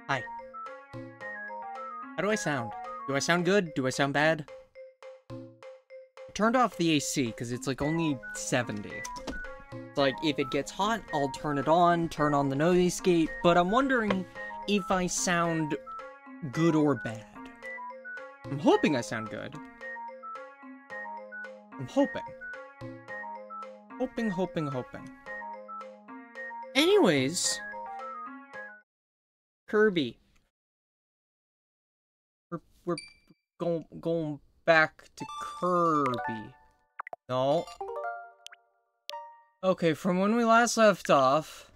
Hi. How do I sound? Do I sound good? Do I sound bad? I turned off the AC because it's like only 70. It's like if it gets hot, I'll turn it on, turn on the noise gate, but I'm wondering if I sound good or bad. I'm hoping I sound good. I'm hoping. Hoping. Anyways, Kirby. We're going back to Kirby. No. Okay, from when we last left off,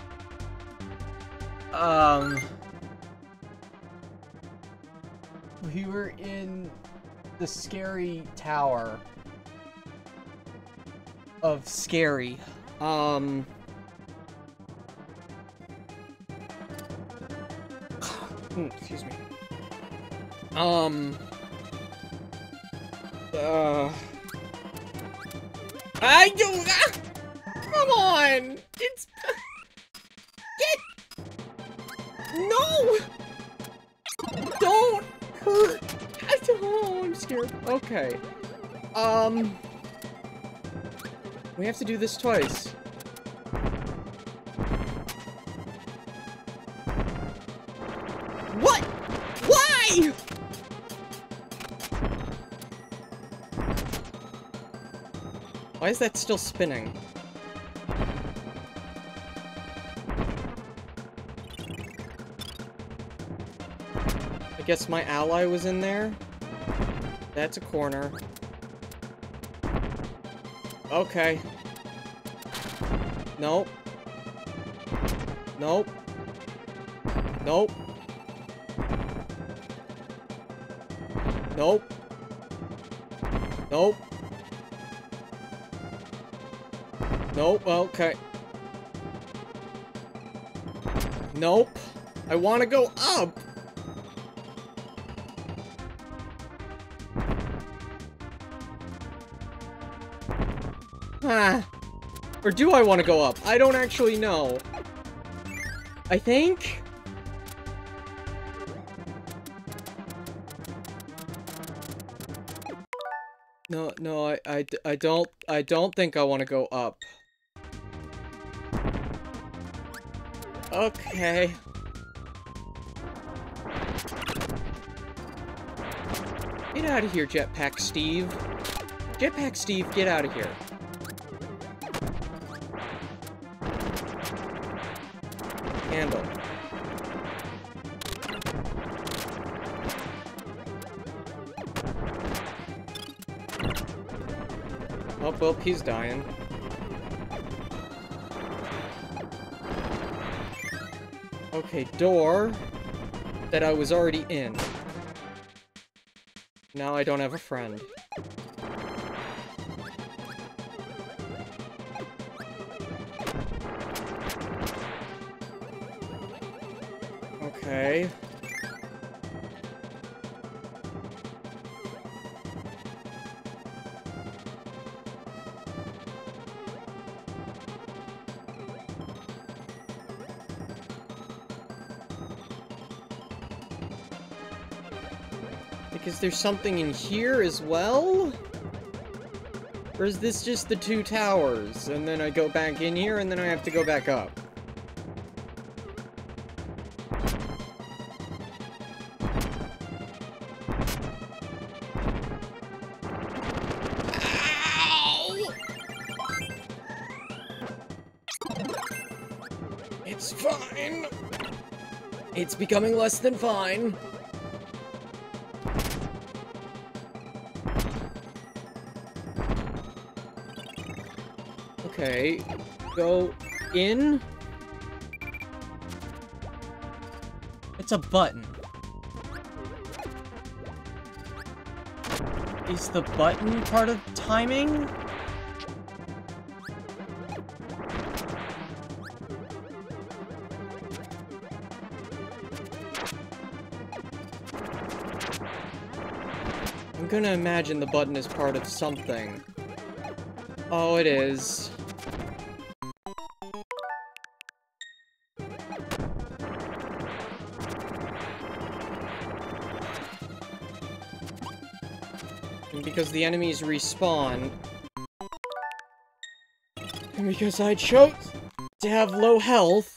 we were in the scary tower of scary. Excuse me. I don't. Come on! It's. No! Don't hurt! I'm scared. Okay. We have to do this twice. What? Why? Why is that still spinning? I guess my ally was in there. That's a corner. Okay. Nope. Nope. Nope. Nope. Nope. Nope, okay. Nope. I want to go up. Or do I want to go up? I don't actually know. I think? No, I don't think I want to go up. Okay. Get out of here, Jetpack Steve. Jetpack Steve, get out of here. Handle. Oh, well, he's dying. Okay, door that I was already in. Now I don't have a friend. Okay. Is there something in here as well? Or is this just the two towers? And then I go back in here and then I have to go back up. Ow! It's fine. It's becoming less than fine. Okay, go in. It's a button. Is the button part of timing? I'm gonna imagine the button is part of something. Oh, it is. And because the enemies respawn. And because I chose to have low health.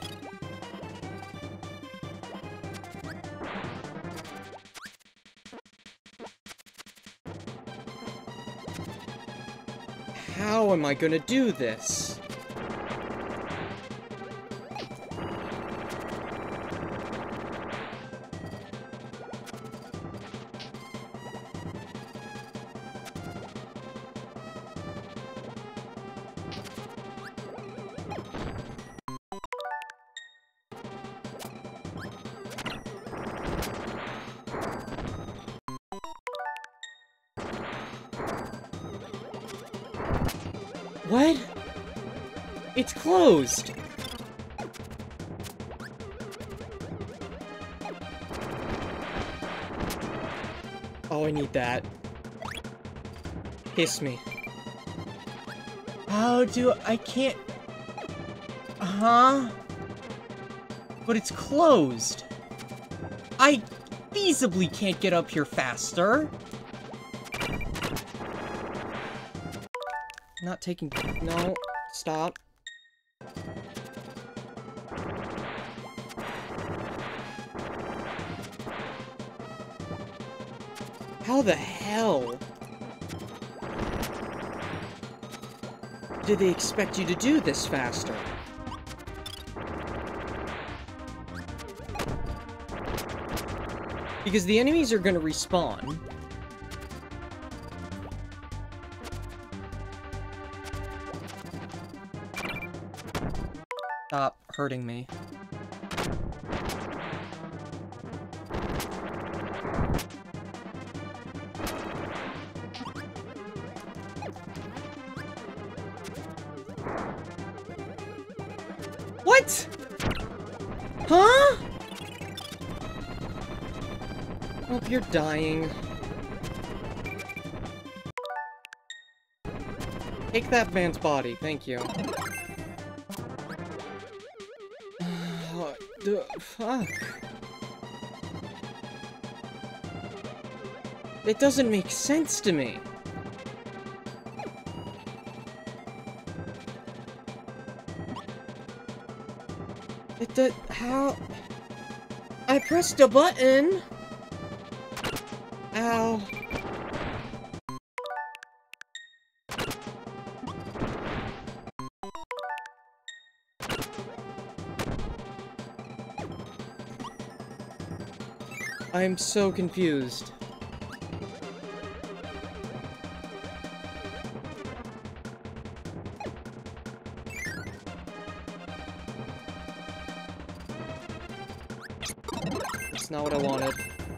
How am I gonna do this? What? It's closed! Oh, I need that. Kiss me. How do I can't... Huh? But it's closed. I feasibly can't get up here faster. Not taking... No. Stop. How the hell did they expect you to do this faster? Because the enemies are gonna respawn. Stop hurting me. What? Huh? Hope you're dying. Take that man's body, thank you. Fuck. It doesn't make sense to me. It did. How? I pressed a button. Ow. I'm so confused. That's not what I wanted.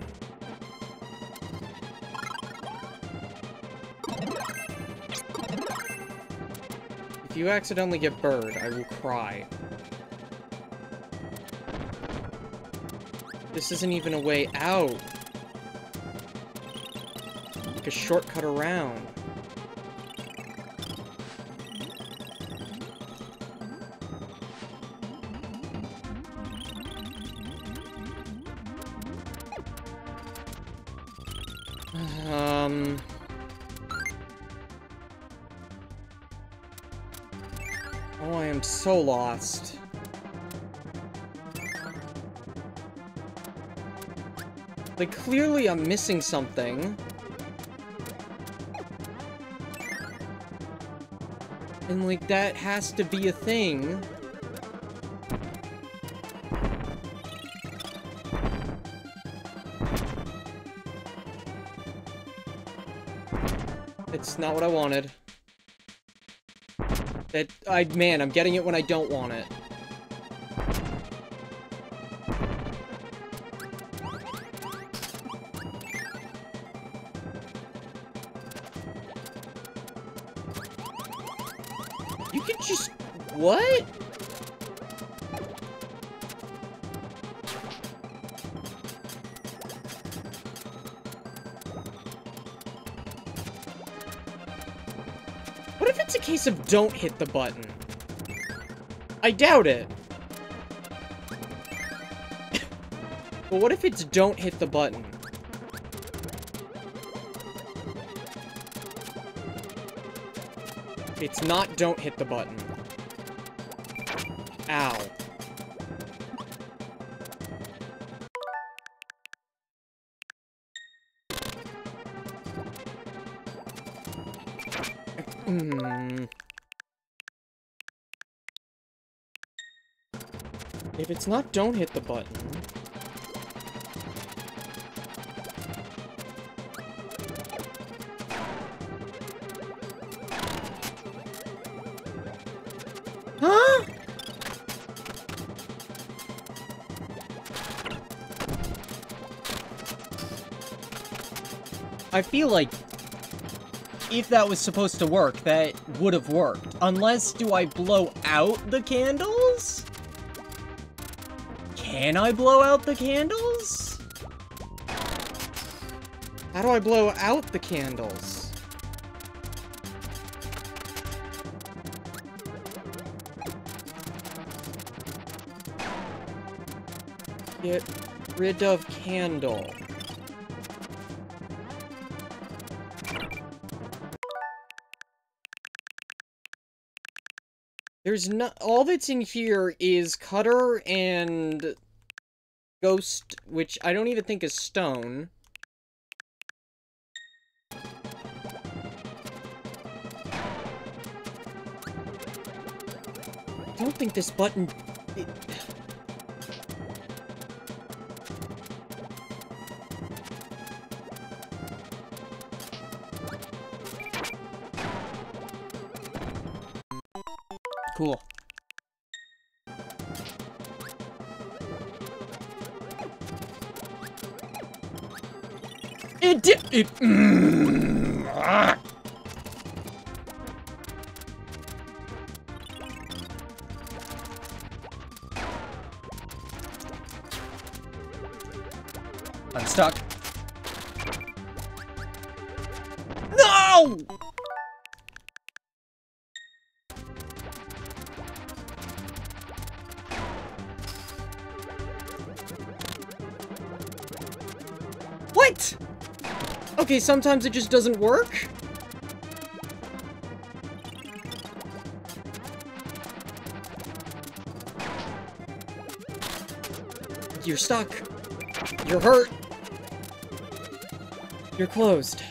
If you accidentally get bird, I will cry. This isn't even a way out. Like a shortcut around. Oh, I am so lost. Like, clearly I'm missing something. And, like, that has to be a thing. It's not what I wanted. Man, I'm getting it when I don't want it. You can just... What? What if it's a case of don't hit the button? I doubt it. But what if it's don't hit the button? It's not don't hit the button. Ow. If it's not don't hit the button... Huh? I feel like if that was supposed to work, that would have worked. Unless, do I blow out the candles? Can I blow out the candles? How do I blow out the candles? Get rid of candle. There's not- all that's in here is cutter and ghost, which I don't even think is stone. I don't think this button... Cool. It did it. I'm stuck. No! What? Okay, sometimes it just doesn't work? You're stuck. You're hurt. You're closed.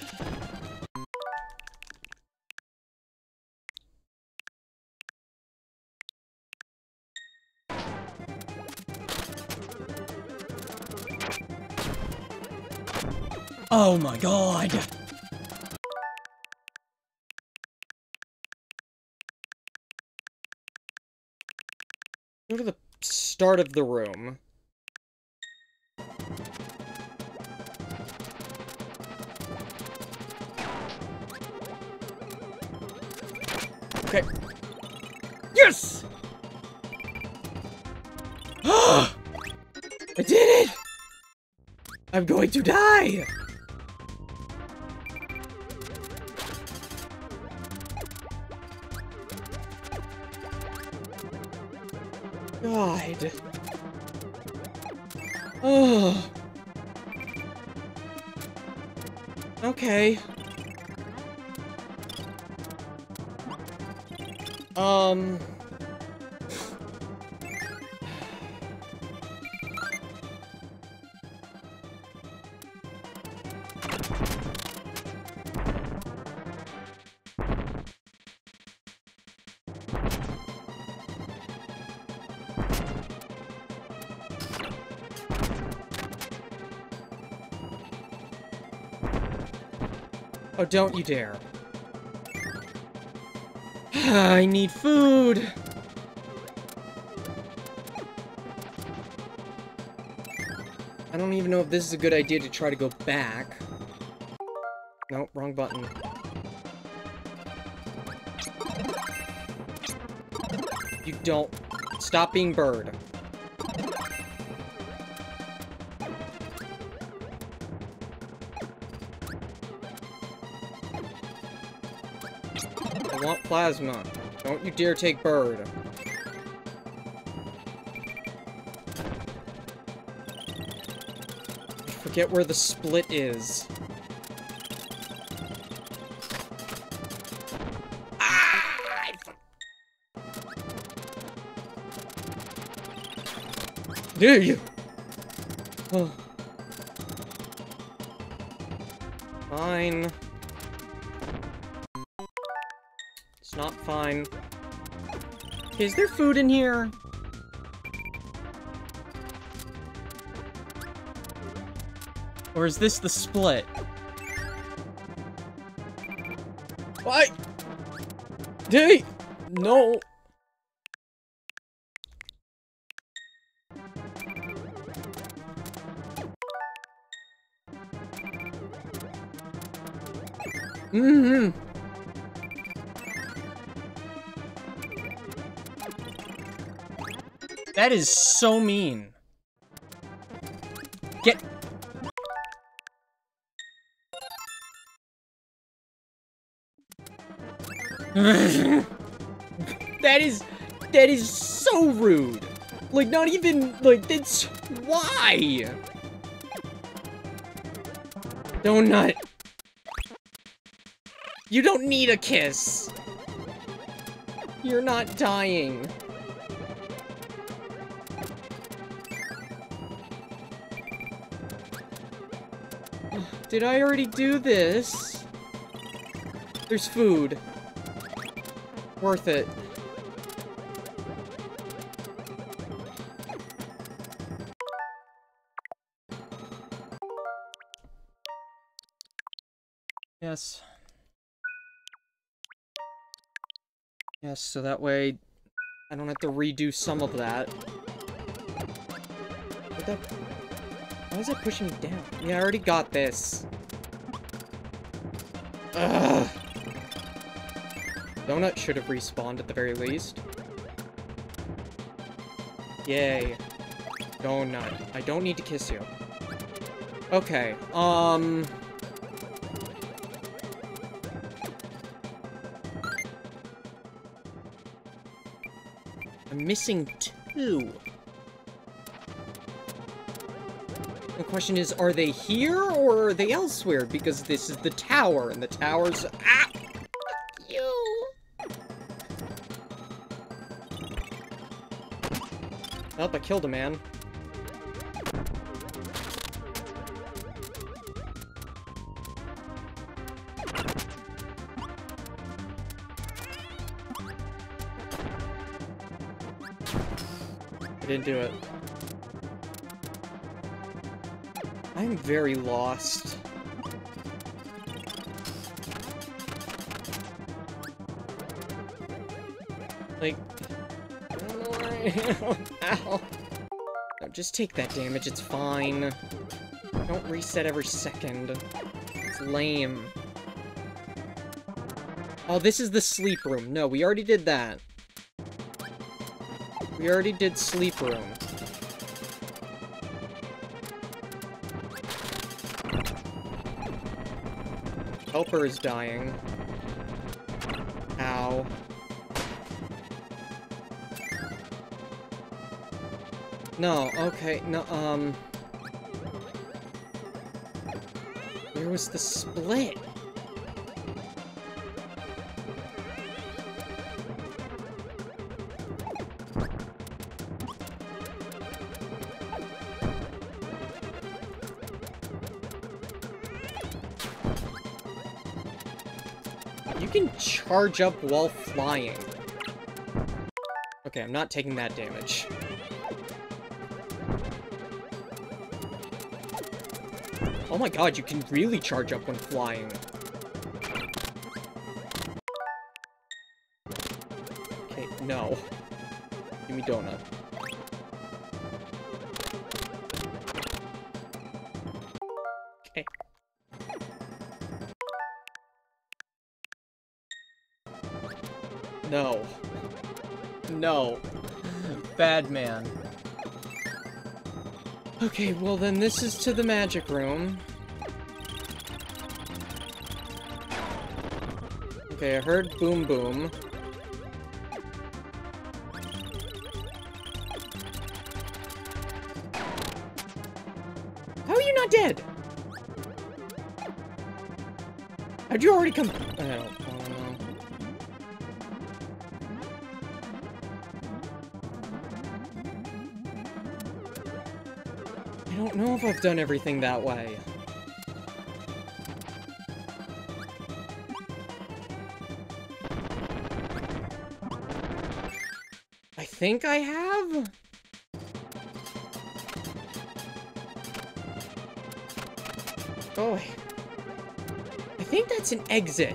Oh my god! Go to the start of the room. Okay. Yes! I did it! I'm going to die! God. Oh. Okay. Oh, don't you dare. I need food! I don't even know if this is a good idea to try to go back. Nope, wrong button. You don't... Stop being bird. I want plasma. Don't you dare take bird. I forget where the split is. Ah! Dare you? Oh. Fine. It's not fine. Is there food in here? Or is this the split? Why? Hey! No! Mm-hmm. That is so mean. Get... That is so rude. Like, not even, like, that's... Why? Donut. You don't need a kiss. You're not dying. Did I already do this? There's food. Worth it. Yes. Yes, so that way I don't have to redo some of that. Why is that pushing me down? Yeah, I already got this. Ugh. Donut should have respawned at the very least. Yay. Donut. I don't need to kiss you. Okay, I'm missing 2. The question is, are they here or are they elsewhere? Because this is the tower, and the tower's... Ah! Fuck you! Oh, I killed a man. I didn't do it. I'm very lost. Like, I don't know where I am. Ow. No, just take that damage, it's fine. Don't reset every second. It's lame. Oh, this is the sleep room. No, we already did that. We already did sleep room. Helper is dying. Ow. No, okay, no, where was the split? You can charge up while flying. Okay, I'm not taking that damage. Oh my god, you can really charge up when flying. Okay, no. Give me donut. Okay. No. No. Bad man. Okay, well then this is to the magic room. Okay, I heard boom boom. How are you not dead? How'd you already come? I don't know. don't know if I've done everything that way. I think I have? Oh, I think that's an exit.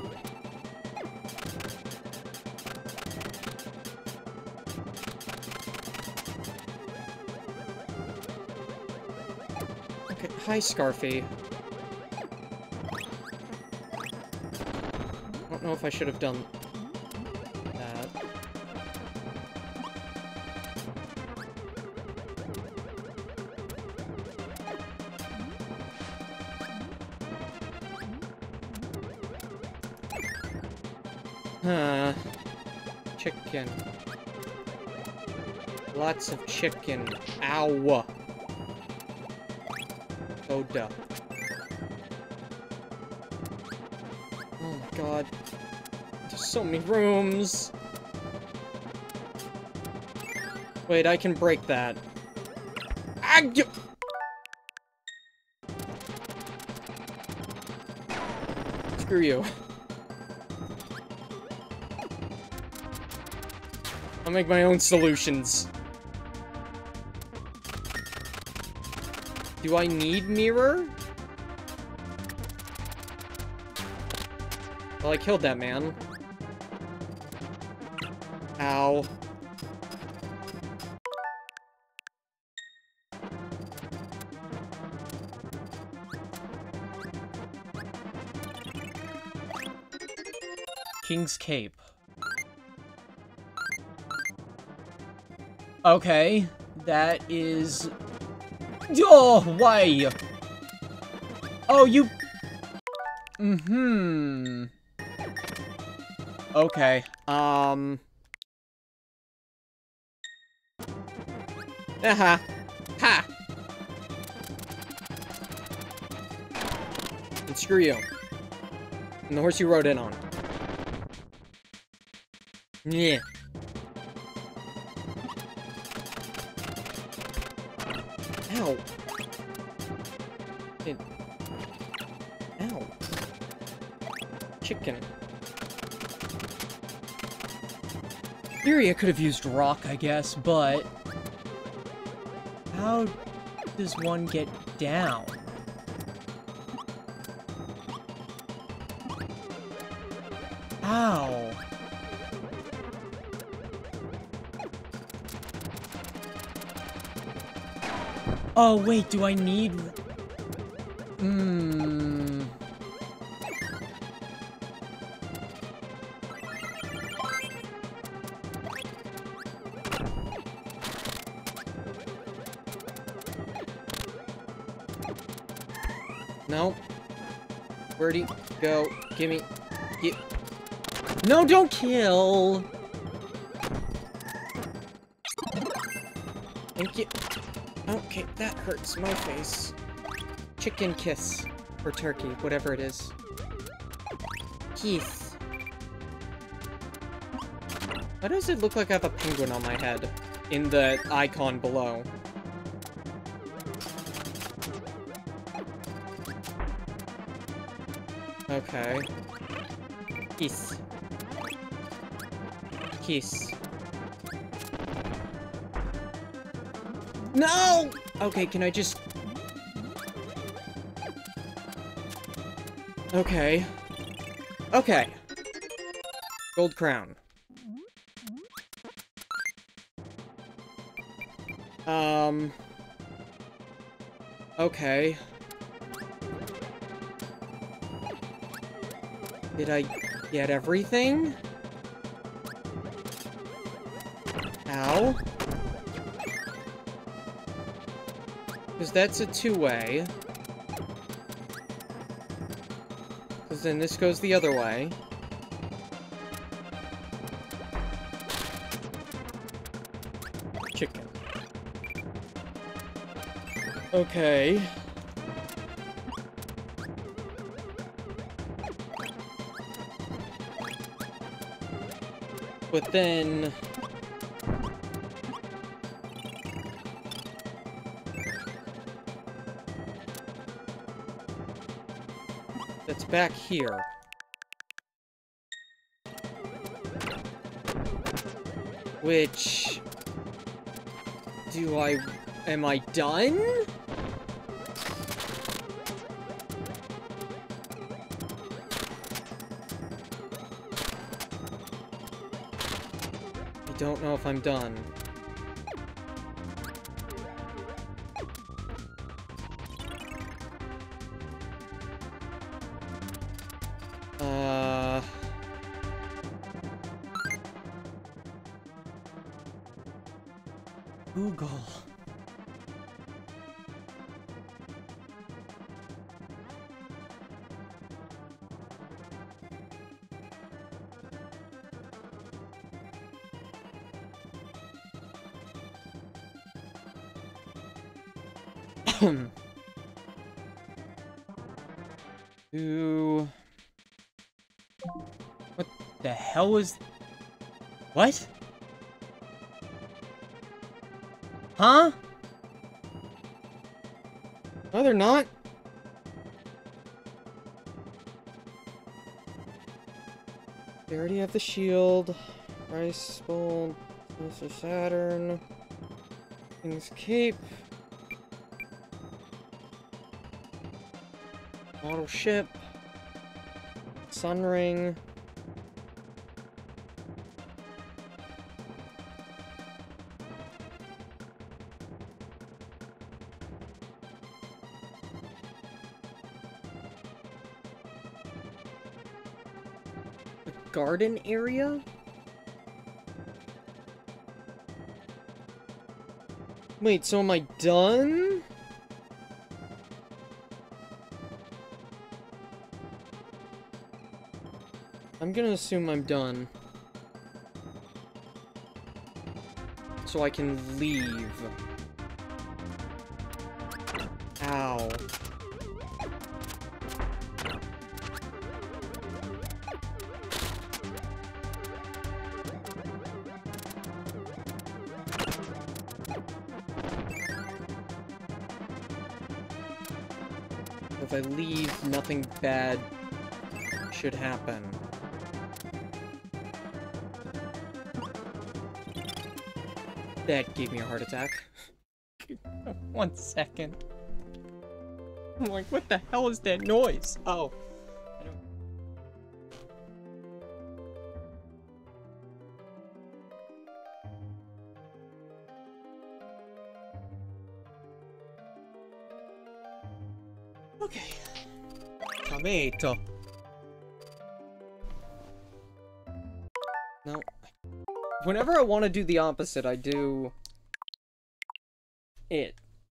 Okay, hi, Scarfy. I don't know if I should have done that. Chicken. Lots of chicken. Ow. Oh, duh. Oh my god. There's so many rooms. Wait, I can break that. Ah, screw you. I'll make my own solutions. Do I need mirror? Well, I killed that man. Ow. King's Cape. Okay, that is... Oh, why? Oh, you... Mm-hmm. Okay, Aha. Ha! And screw you. And the horse you rode in on. Yeah. Ow. Ow. Chicken. Theory, I could have used rock, I guess, but... How does one get down? Ow. Oh, wait, do I need... No. Where'd he go? Gimme. No, don't kill! Thank you. Okay, that hurts my face. Chicken kiss. Or turkey, whatever it is. Keith. Why does it look like I have a penguin on my head? In the icon below. Okay. Kiss. Kiss. No! Okay, can I just... Okay. Okay. Gold crown. Okay. Did I get everything? Ow. Because that's a two-way. Because then this goes the other way. Chicken. Okay. But then... that's back here. Which... Am I done? I don't know if I'm done. Google. Ooh. What the hell was... What? Huh? No, they're not. They already have the shield. Rice Bowl. Mr. Saturn. King's Cape. Model ship. Sun Ring. Garden area? Wait, so am I done? I'm gonna assume I'm done. So I can leave. Ow. If I leave, nothing bad should happen. That gave me a heart attack. 1 second. I'm like, what the hell is that noise? Oh. Okay. Tomato. No. Whenever I want to do the opposite, I do... it.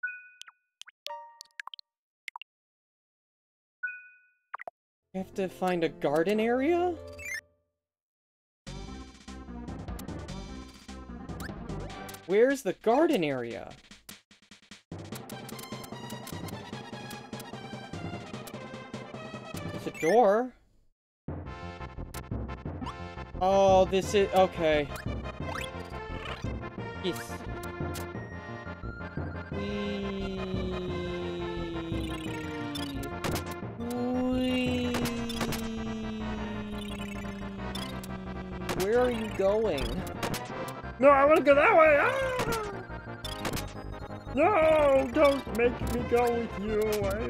I have to find a garden area? Where's the garden area? There's a door. Oh, this is... okay. Yes. Where are you going? No, I want to go that way! Ah! No, don't make me go with you.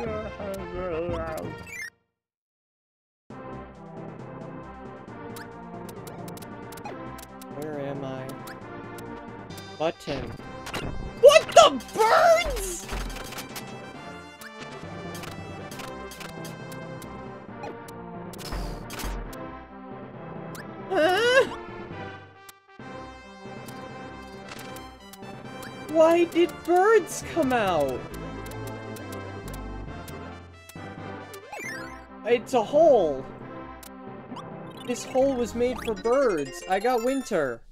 Where am I? Button. What the birds?! Why did birds come out? It's a hole. This hole was made for birds. I got winter.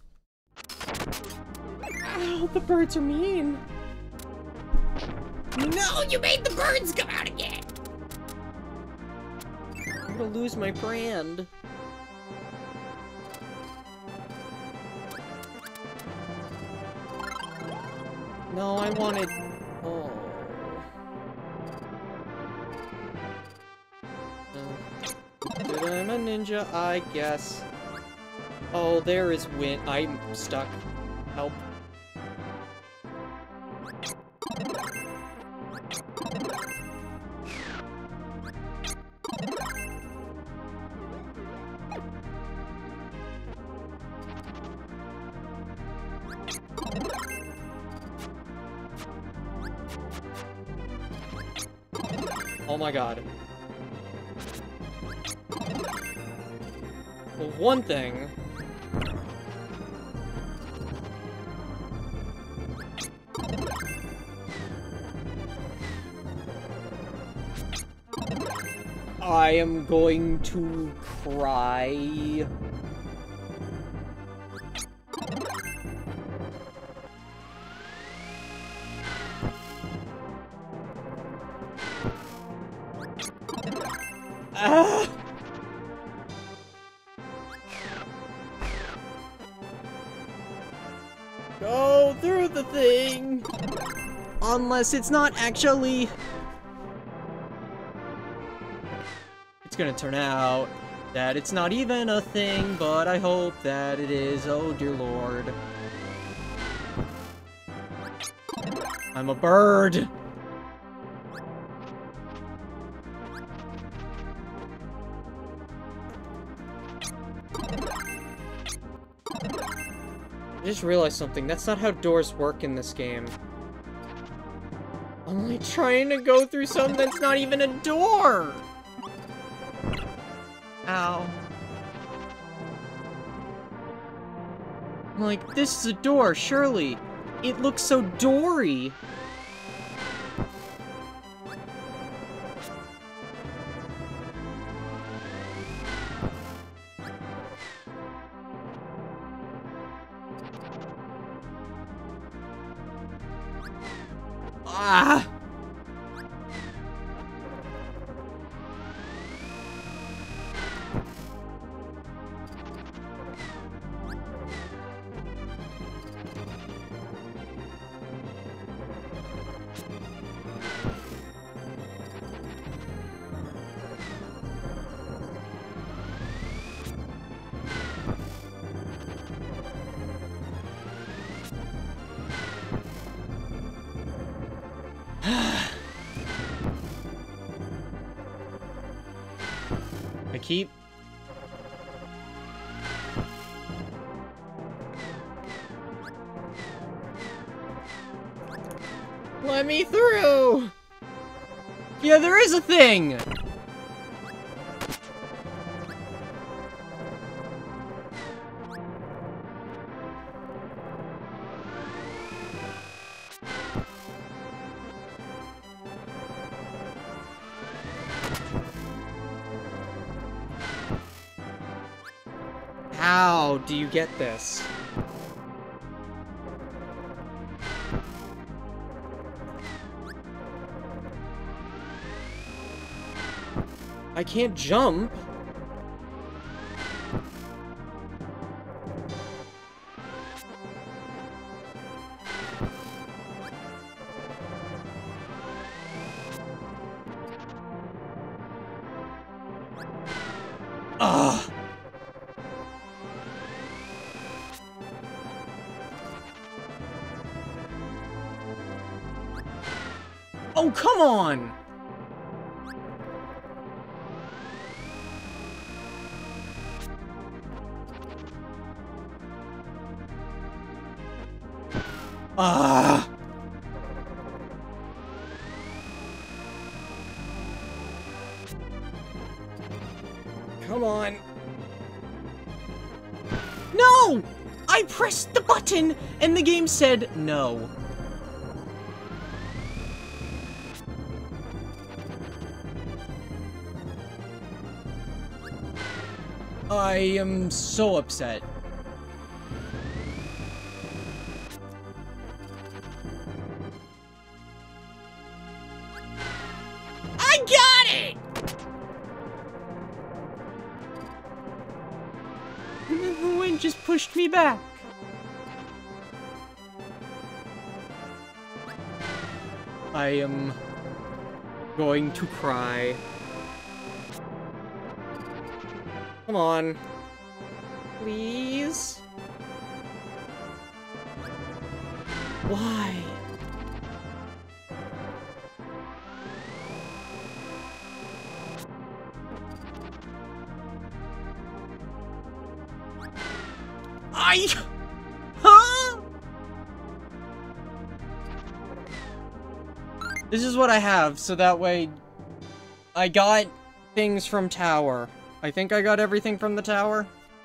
Ow, the birds are mean. No, you made the birds come out again! I'm gonna lose my brand. No, I wanted... oh. I'm a ninja, I guess. Oh, there is wind. I'm stuck. Help. Oh my god. Well, one thing... I am going to cry. Ah! Go through the thing! Unless it's not actually... It's gonna turn out that it's not even a thing, but I hope that it is. Oh dear lord. I'm a bird! I just realized something. That's not how doors work in this game. I'm like trying to go through something that's not even a door! Ow. I'm like, this is a door, surely. It looks so doory. Ah! I keep... Let me through! Yeah, there is a thing! How do you get this? I can't jump. Ugh. Oh, come on! Ah! Come on. No! I pressed the button and the game said no. I am so upset. I got it! And then the wind just pushed me back. I am going to cry. Come on. Please? Why? Huh? This is what I have, so that way I got things from tower. I think I got everything from the tower.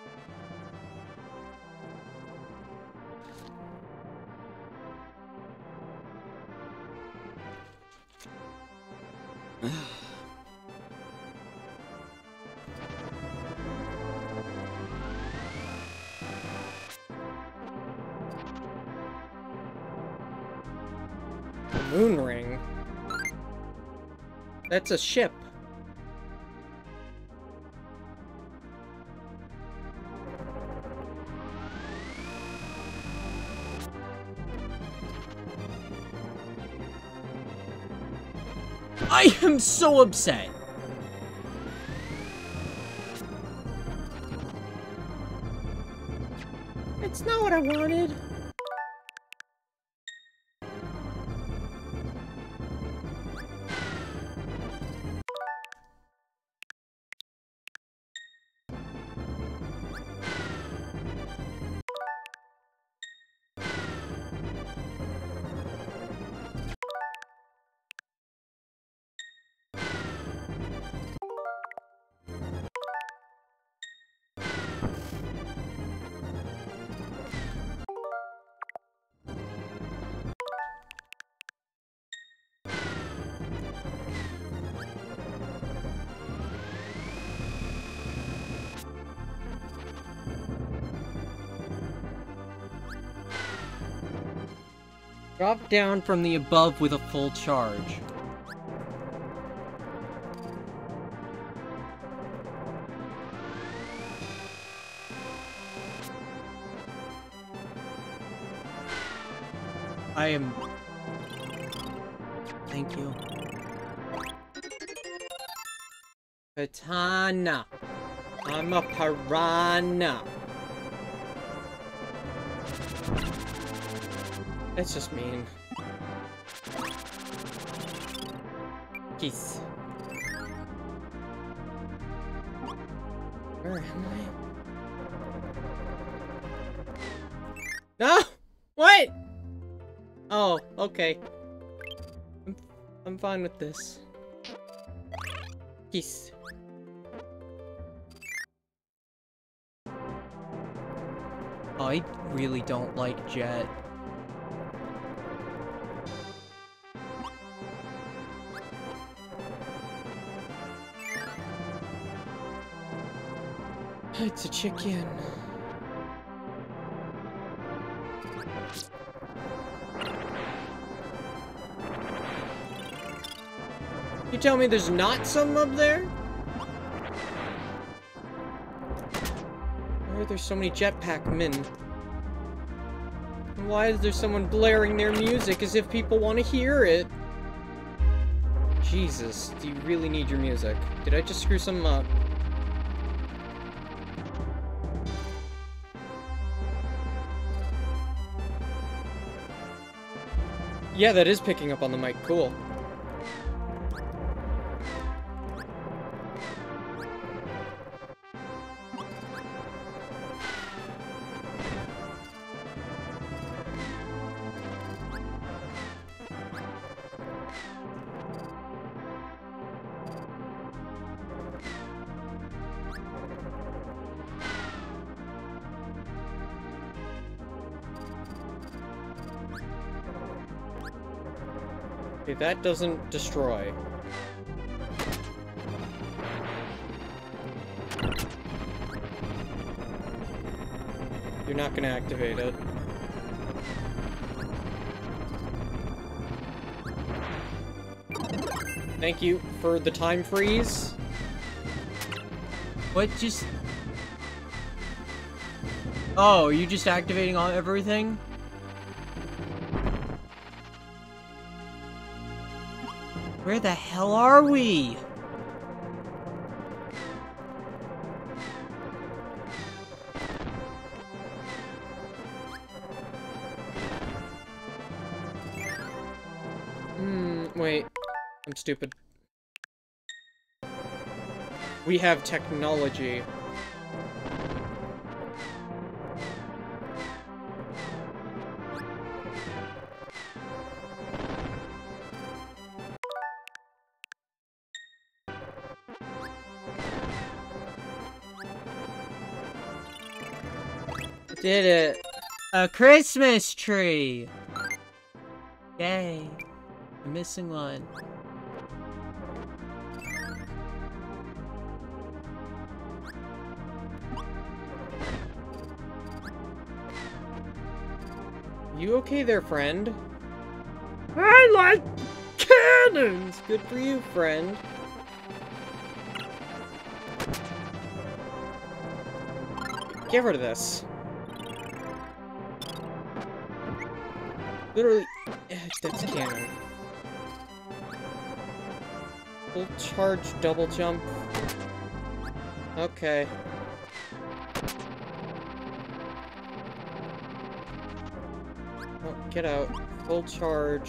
Moon ring? That's a ship. I am so upset. It's not what I wanted. Drop down from the above with a full charge. I am... Thank you. Katana. I'm a piranha. That's just mean. Peace. Where am I? No! What? Oh, okay. I'm fine with this. Peace. I really don't like Jet. It's a chicken. You tell me there's not some up there? Why are there so many jetpack men? And why is there someone blaring their music as if people want to hear it? Jesus, do you really need your music? Did I just screw something up? Yeah, that is picking up on the mic. Cool. Okay, that doesn't destroy. You're not gonna activate it. Thank you for the time freeze. What just... Oh, are you just activating all everything? Where the hell are we? I'm stupid. We have technology. Did it. A Christmas tree! Yay. I'm missing one. You okay there, friend? I like cannons! Good for you, friend. Get rid of this. Literally, that's canon. Full charge, double jump. Okay. Oh, get out. Full charge.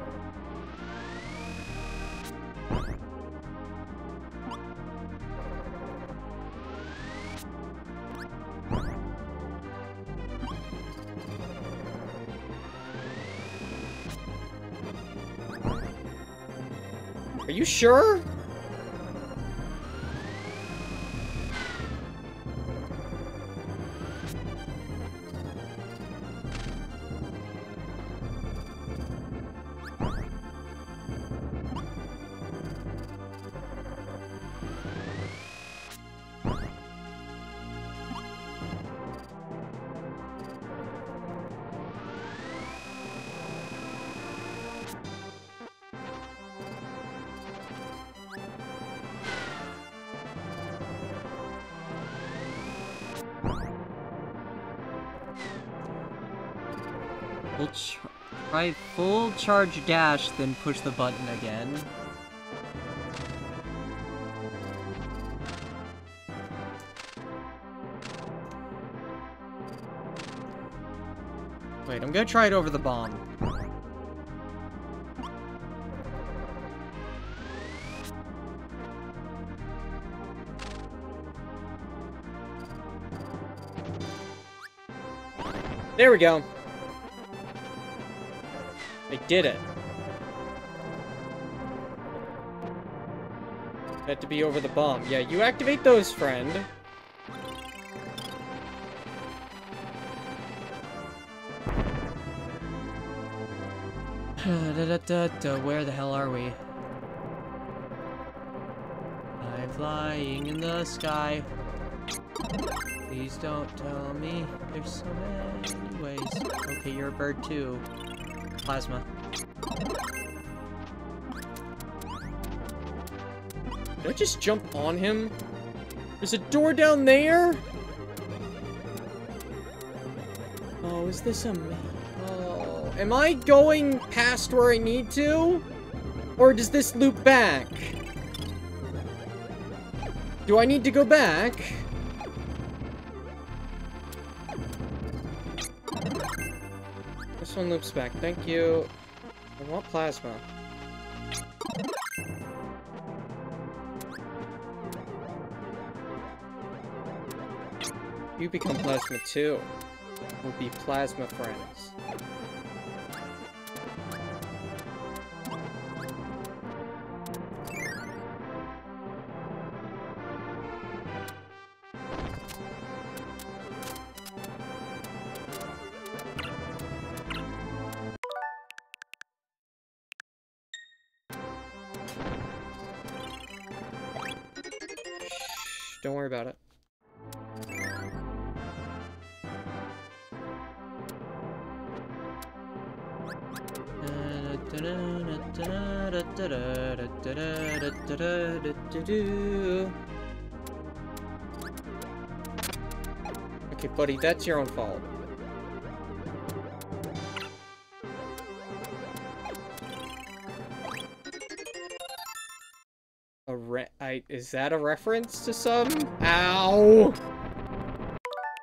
Are you sure? Try full charge dash, then push the button again. Wait, I'm gonna try it over the bomb. There we go. I did it. Had to be over the bomb. Yeah, you activate those, friend. Where the hell are we? I'm flying in the sky. Please don't tell me there's so many ways. Okay, you're a bird too. Plasma. Did I just jump on him? There's a door down there? Oh, is this a me? Oh, am I going past where I need to? Or does this loop back? Do I need to go back? This one loops back. Thank you. I want plasma. You become plasma too. We'll be plasma friends. Don't worry about it. Okay, buddy, that's your own fault. Is that a reference to some? Ow!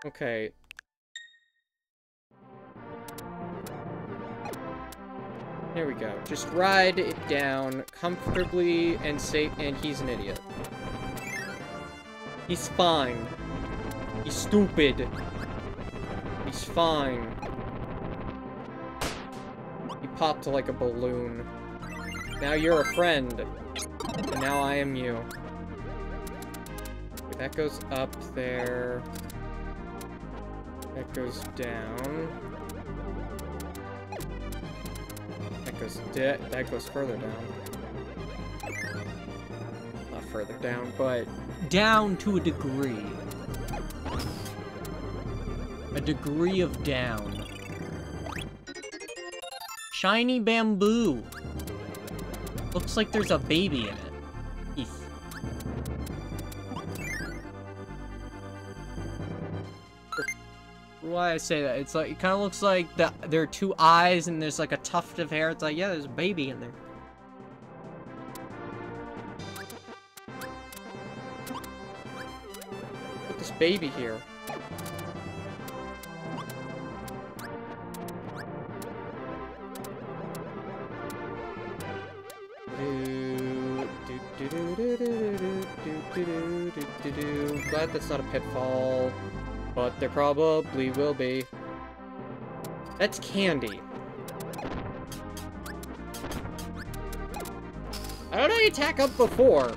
Okay. Here we go. Just ride it down comfortably and safe, and he's an idiot. He's fine. He's stupid. He's fine. He popped like a balloon. Now you're a friend. And now I am you. Okay, that goes up there. That goes down. That goes further down. Not further down, but down to a degree. A degree of down. Shiny bamboo. Looks like there's a baby in it. Eef. Why I say that? It's like, it kind of looks like there are two eyes and there's like a tuft of hair. It's like, yeah, there's a baby in there. Put this baby here. Glad that's not a pitfall. But there probably will be. That's candy. I don't know how you attack up before.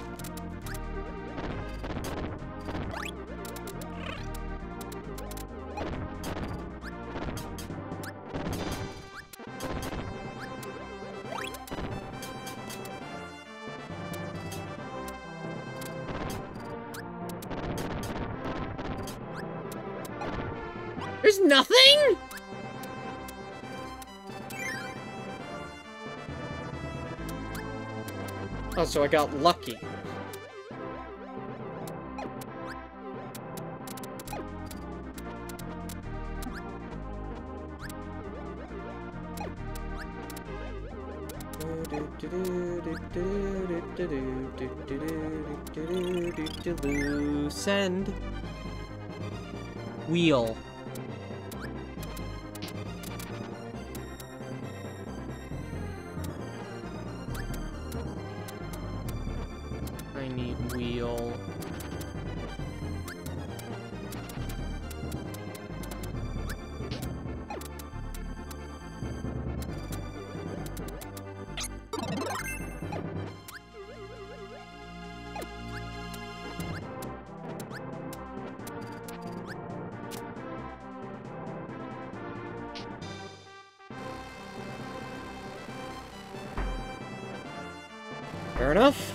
There's nothing? Oh, so I got lucky. Send. Wheel. I need wheel. Fair enough.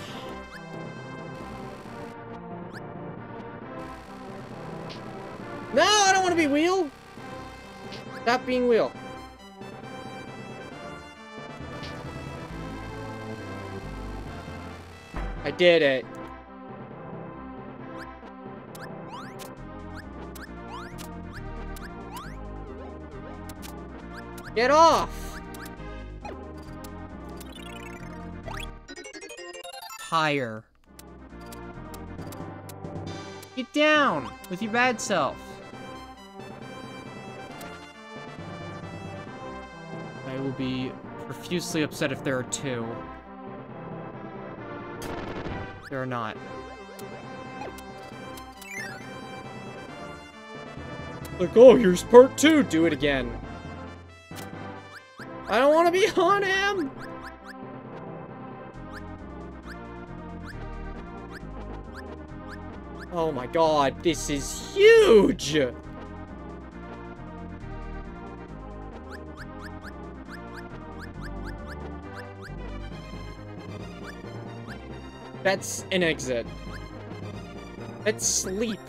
No, I don't want to be wheel. Stop being wheel. I did it. Get off. Tire. Get down with your bad self. I will be profusely upset if there are two. There are not. Like, oh, here's part 2. Do it again. I don't want to be on him. Oh my god, this is huge! That's an exit. That's sleep.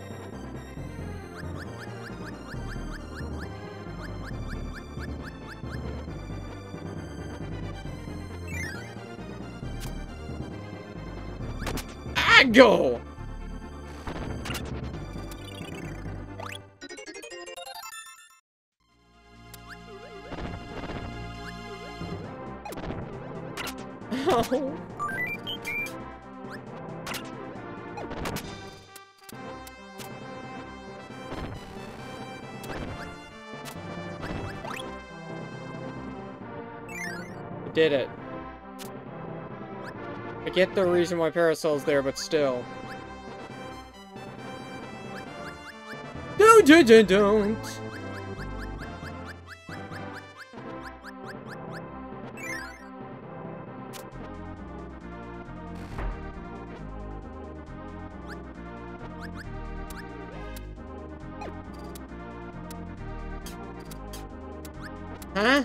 Go! Oh. Did it. I get the reason why Parasol's there, but still. Don't. Huh?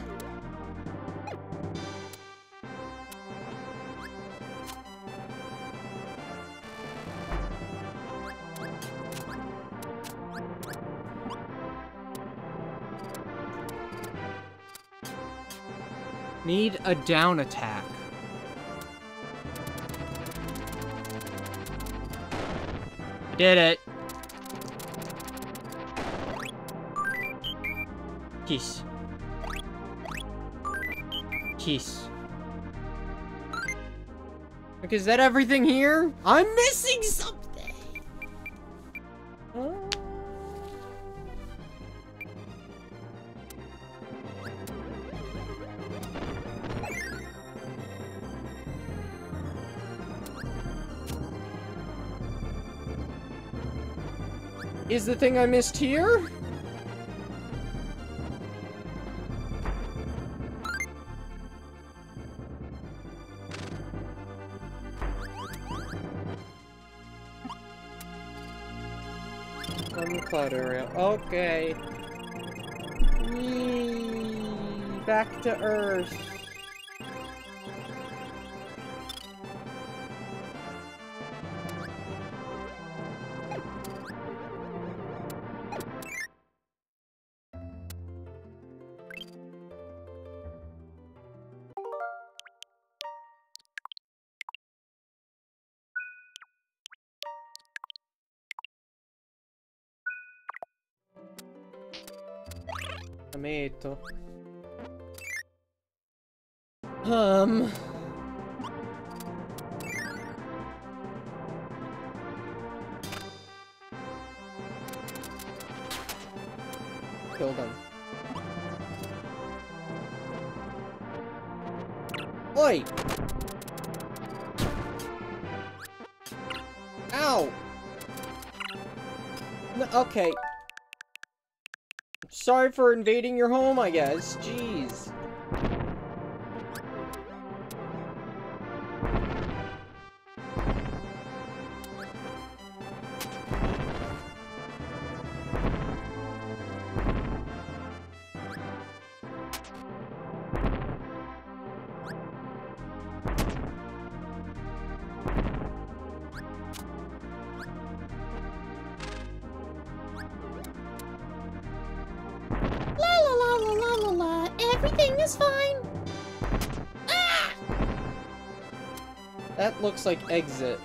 Need a down attack. I did it. Kiss. Kiss. Okay, is that everything here? I'm missing something. Is the thing I missed here? On the cloud area. Okay. Yee, back to Earth. Ameto. Kill them. Oi! Ow! No, okay. Sorry for invading your home, I guess. Jeez. Everything is fine. Ah! That looks like exit.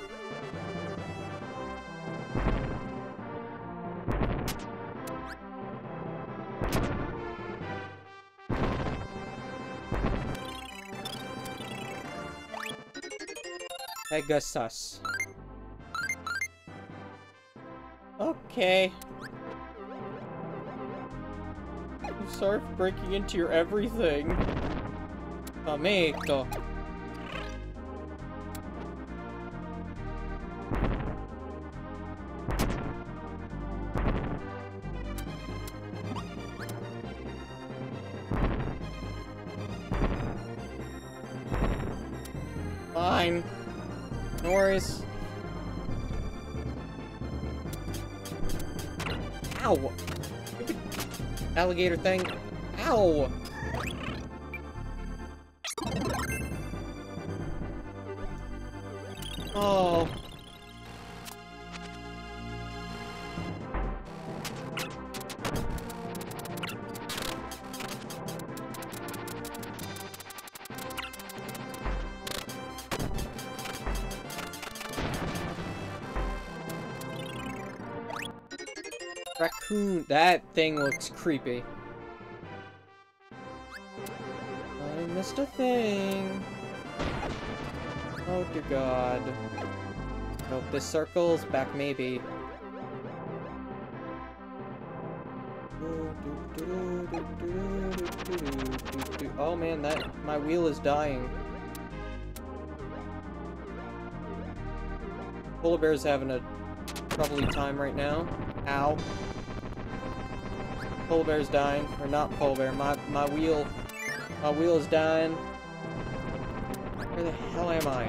Pegasus. Okay. I'm sorry for breaking into your everything. Ameto. Fine. No worries. Ow! Stupid alligator thing. Ow! Oh. Raccoon. That thing looks creepy. I missed a thing. Oh dear God. Oh, this circle's back maybe. Oh dear Oh man, my wheel is dying. Polar bear's having a troubly time right now. Ow. Polar bear's dying. Or not polar bear, my wheel. My wheel is dying. Where the hell am I?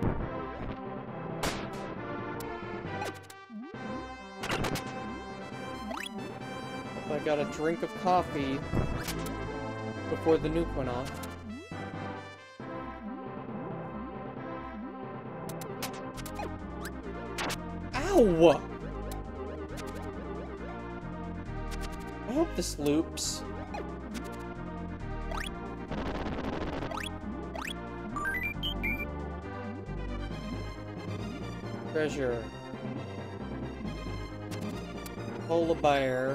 I got a drink of coffee before the nuke went off. Ow! I hope this loops. Treasure. Polar bear.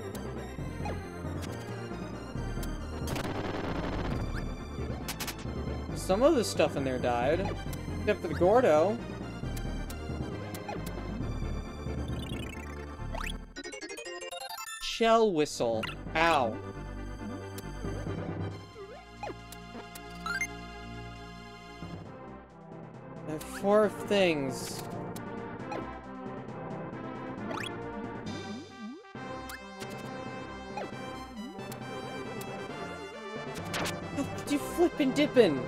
Some of the stuff in there died. Except for the Gordo. Shell whistle. Ow. I have 4 things. How did you flippin' dippin'?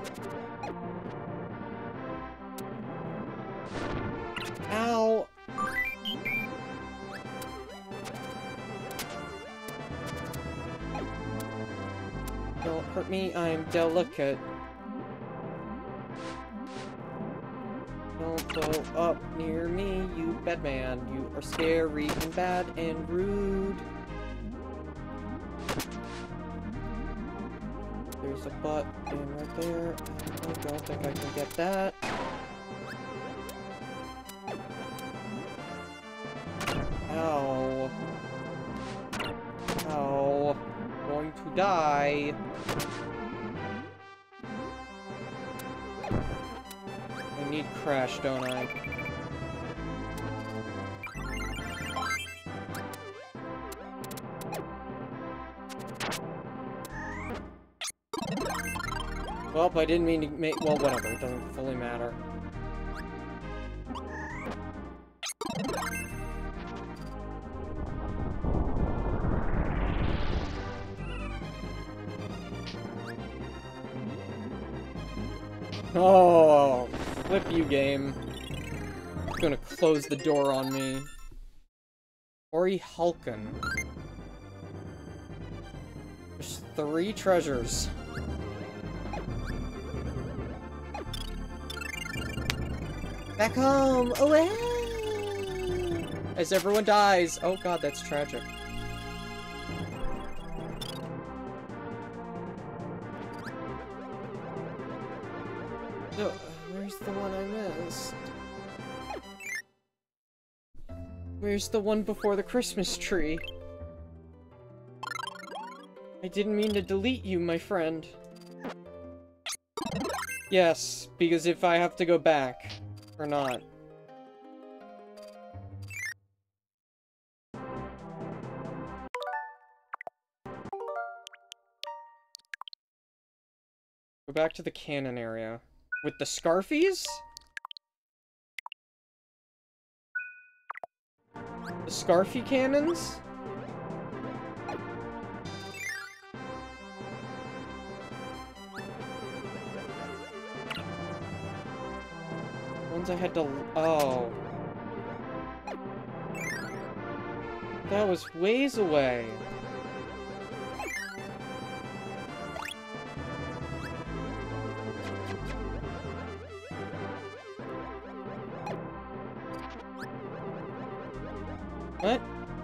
Ow. Don't hurt me, I'm delicate. Don't go up near me, you bad man. You are scary and bad and rude. There's a button right there. I don't think I can get that. Ow. Ow. I'm going to die. I need Crash, don't I? Well, I didn't mean to make... Well, whatever. It doesn't fully matter. Oh, flip you, game. It's gonna close the door on me. Ori Hulkin. There's 3 treasures. Back home! Away! As everyone dies. Oh god, that's tragic. No, where's the one I missed? Where's the one before the Christmas tree? I didn't mean to delete you, my friend. Yes, because if I have to go back, or not. Go back to the cannon area. With the Scarfies? The Scarfy cannons? Ones I had to... Oh. That was ways away. What?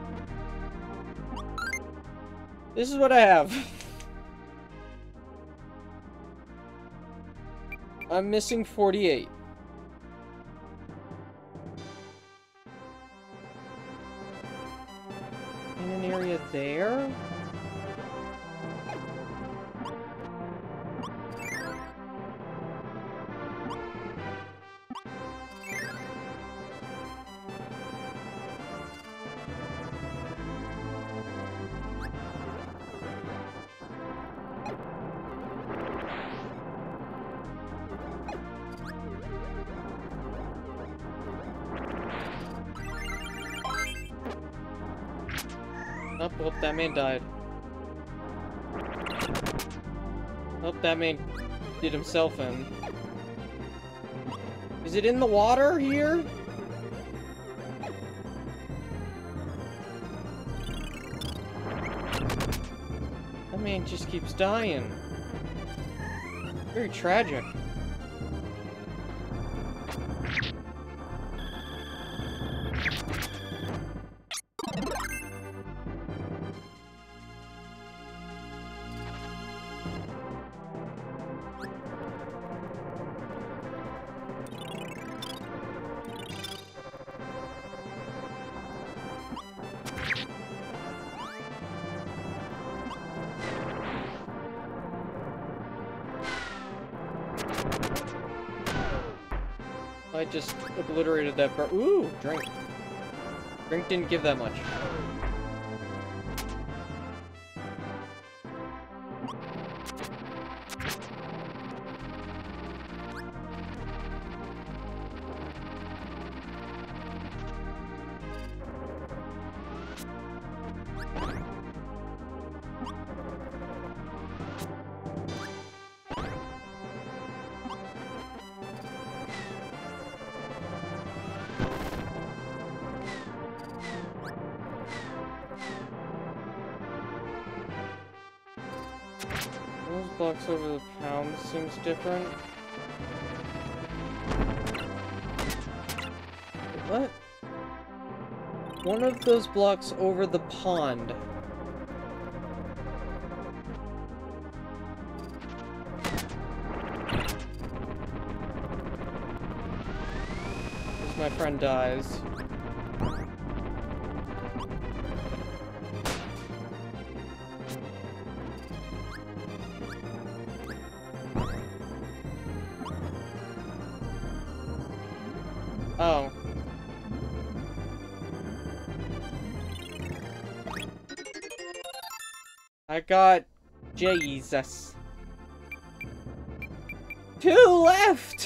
This is what I have. I'm missing 48. In an area there? Oh, well, that man died. Oh, that man did himself in. Is it in the water here? That man just keeps dying. Very tragic. I just obliterated that bar. Ooh, drink. Drink didn't give that much. Those blocks over the pound seems different. What? One of those blocks over the pond. As my friend dies. Oh. I got Jesus. 2 left!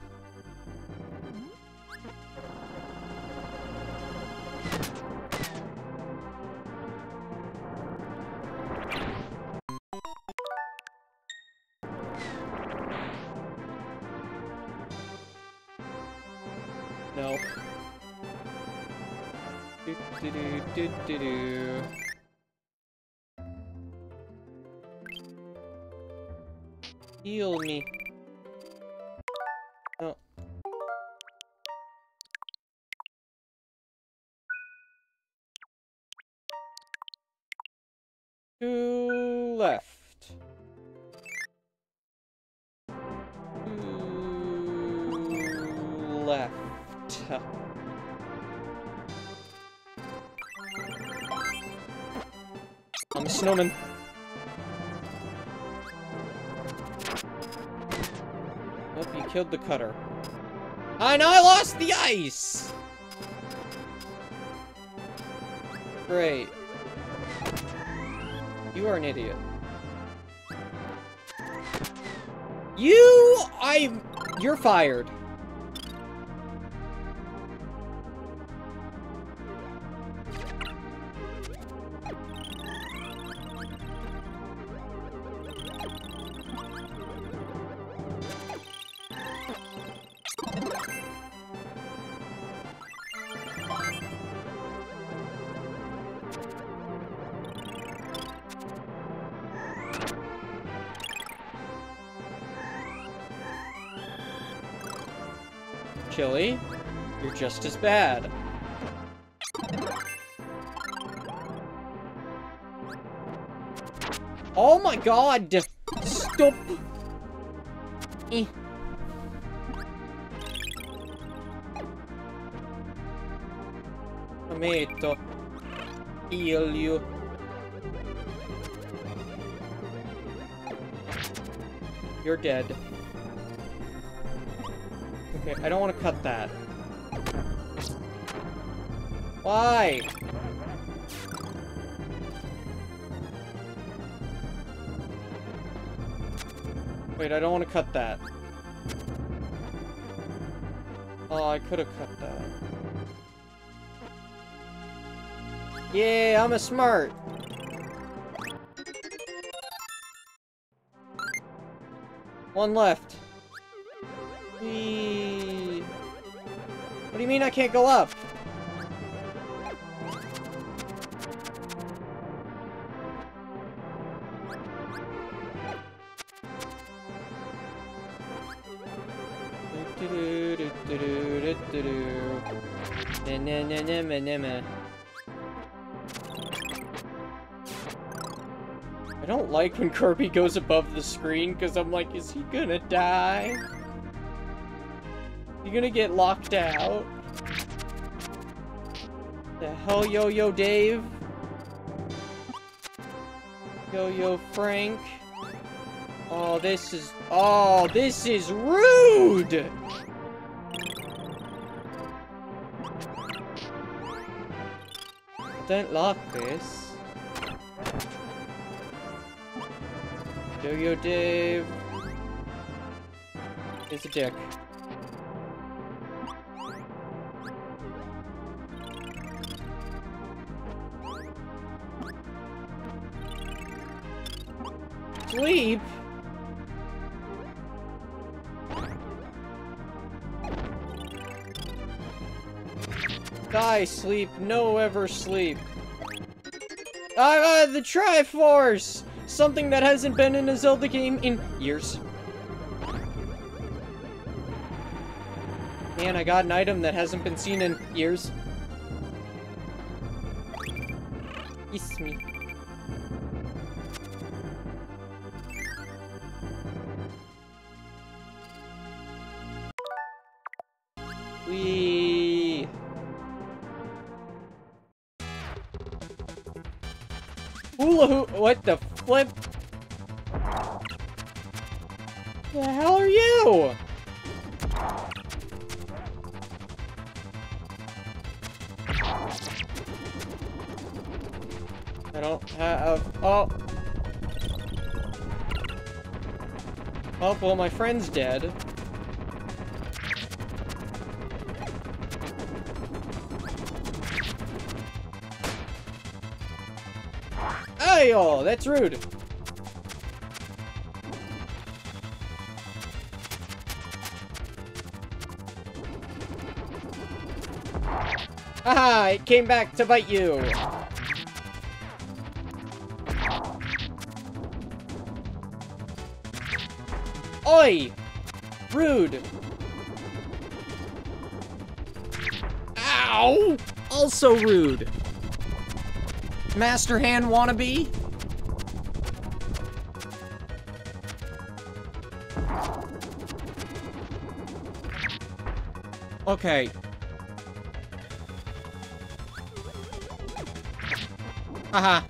No. Do. Heal me. Oh. Two left. Two left. I'm a snowman. Oh, you killed the cutter. And I lost the ice! Great. You are an idiot. You're fired. Chili, you're just as bad. Oh my god! Stop! Eh. Tomato. Heal you. You're dead. Okay, I don't want to cut that. Why? Wait, I don't want to cut that. Oh, I could have cut that. Yeah, I'm a smart. One left. Whee. What do you mean I can't go up? I don't like when Kirby goes above the screen, because I'm like, is he gonna die? Is he gonna get locked out? The hell, Yo-Yo Dave? Yo-Yo Frank? Oh, this is rude! Don't like this. Yo-Yo Dave is a dick. Sleep? Die, sleep. No ever sleep. The Triforce! Something that hasn't been in a Zelda game in years. Man, I got an item that hasn't been seen in years. It's me. Wee. Hula hoop. What the flip? The hell are you? I don't have. Oh. Oh, well, my friend's dead. Ayo, that's rude. Haha, it came back to bite you. Oi! Rude. Ow! Also rude. Master Hand wannabe? Okay. Haha.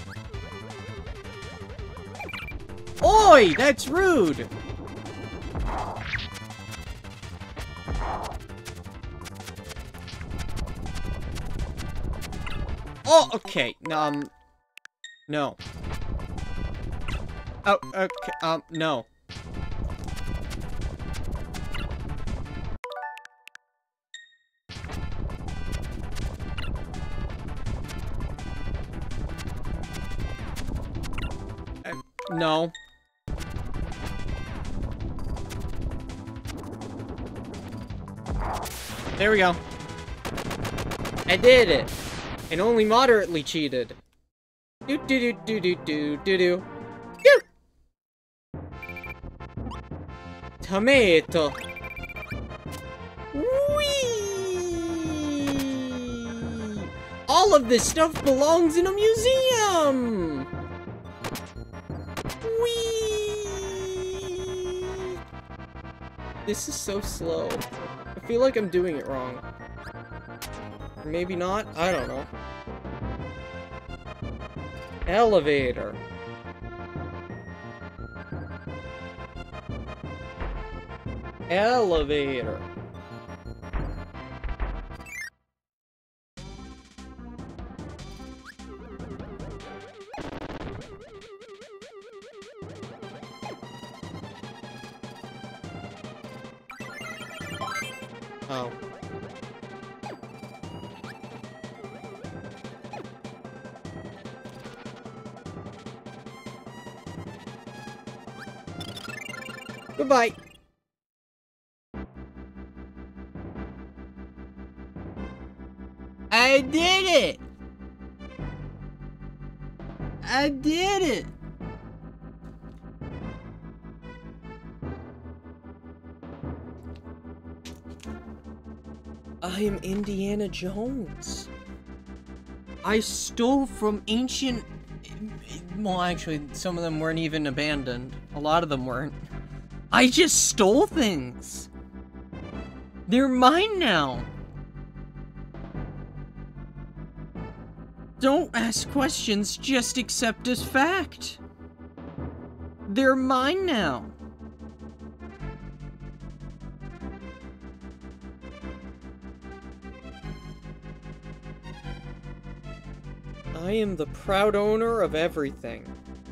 Oi! That's rude! Oh, okay. No. Oh, okay. No. No. There we go. I did it. And only moderately cheated. Do do do do do do do do. Do. Tomato. Whee! All of this stuff belongs in a museum. Whee! This is so slow. I feel like I'm doing it wrong. Or maybe not? I don't know. Elevator. Elevator. Oh. Goodbye. I did it! I did it! I am Indiana Jones. I stole from ancient... Well, actually, some of them weren't even abandoned. A lot of them weren't. I just stole things. They're mine now. Don't ask questions, just accept as fact. They're mine now. I am the proud owner of everything.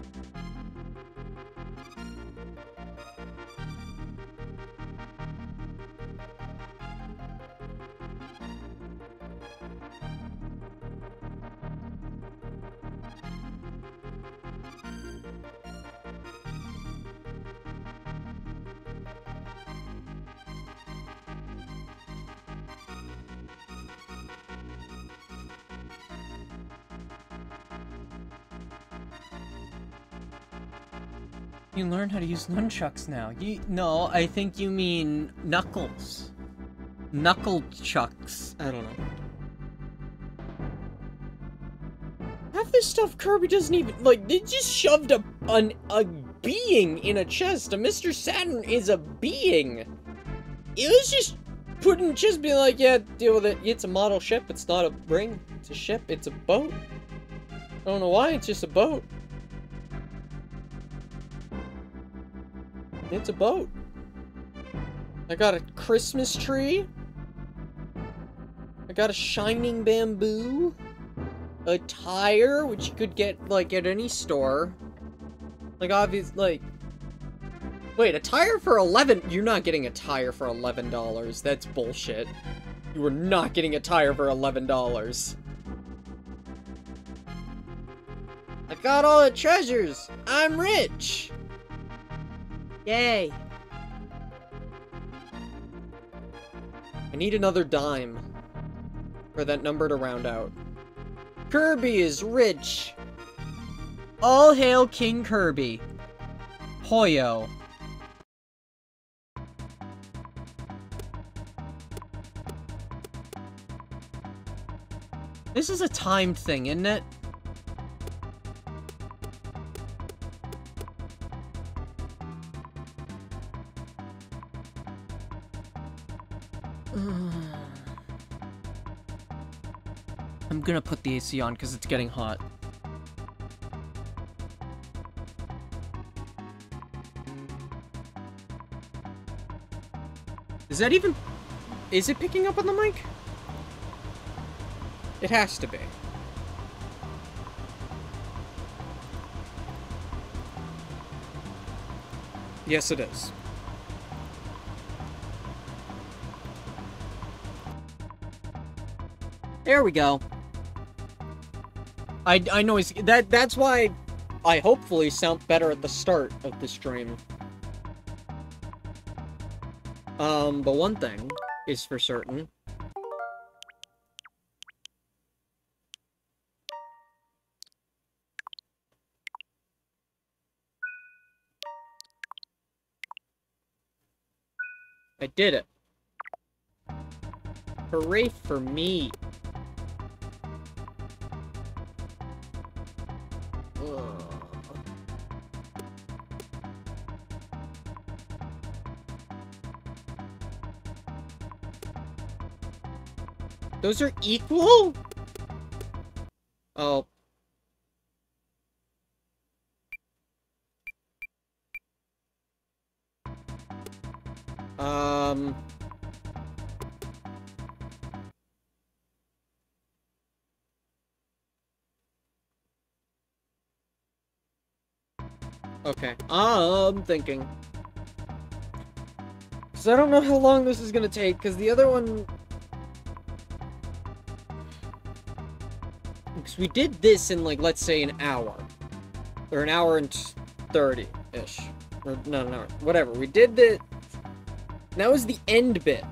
You learn how to use nunchucks now. No, I think you mean knuckles. Knuckle chucks. I don't know. Half this stuff Kirby doesn't even, like, they just shoved a being in a chest. A Mr. Saturn is a being. It was just put in chest, being like, yeah, deal with it. It's a model ship. It's not a ring. It's a ship. It's a boat. I don't know why. It's just a boat. It's a boat. I got a Christmas tree. I got a shining bamboo. A tire, which you could get, like, at any store. Like, obviously, like... Wait, a tire for 11... You're not getting a tire for $11. That's bullshit. You are not getting a tire for $11. I got all the treasures! I'm rich! Yay! I need another dime for that number to round out. Kirby is rich! All hail King Kirby. Hoyo. This is a timed thing, isn't it? I'm gonna put the AC on because it's getting hot. Is that even... Is it picking up on the mic? It has to be. Yes, it is. There we go. I know that's why I hopefully sound better at the start of the stream. But one thing is for certain. I did it. Hooray for me. Those are equal? Oh. Okay. I'm thinking. Because I don't know how long this is gonna take, because the other one... Because we did this in, like, let's say an hour. Or an hour and 30-ish. No. Whatever. We did the... That was the end bit.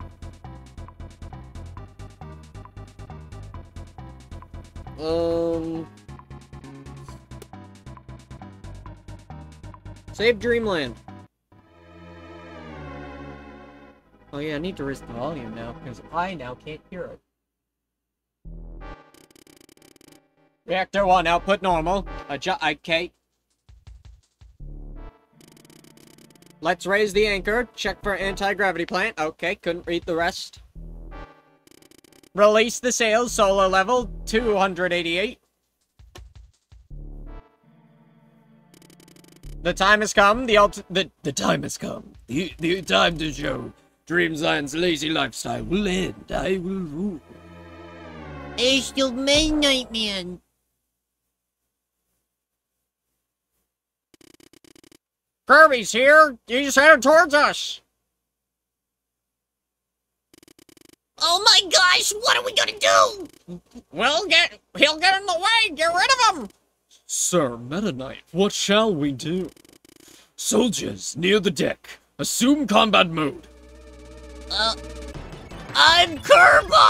Save Dreamland. Oh yeah, I need to raise the volume now, because I now can't hear it. Reactor 1, output normal. Okay. Let's raise the anchor. Check for anti-gravity plant. Okay, couldn't read the rest. Release the sails. Solar level 288. The time has come. The time has come. The time to show Dreamland's lazy lifestyle will end. I will rule. It's still midnight, man. Kirby's here! He's headed towards us! Oh my gosh, what are we gonna do? He'll get in the way! Get rid of him! Sir Meta Knight, what shall we do? Soldiers, near the deck. Assume combat mode. I'm Kerbo!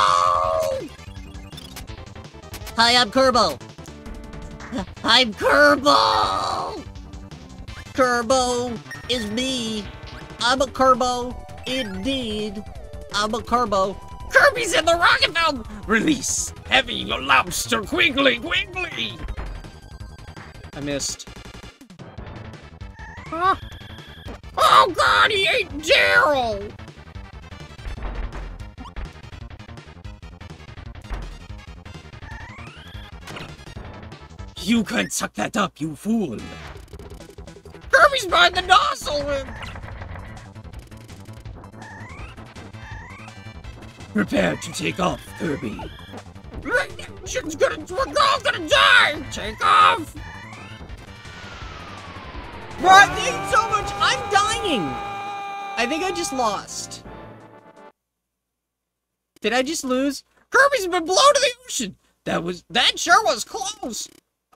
Hi, I'm Kerbo. I'm Kerbo! Kerbo is me. I'm a Kerbo, indeed. I'm a Kerbo. Kirby's in the rocket film! Release! Heavy lobster quickly! I missed. Huh? Oh god, he ate Daryl! You can't suck that up, you fool! Kirby's behind the nozzle! Prepare to take off, Kirby. We're all gonna die! Take off! Bro, I ate so much, I'm dying! I think I just lost. Did I just lose? Kirby's been blown to the ocean! That sure was close!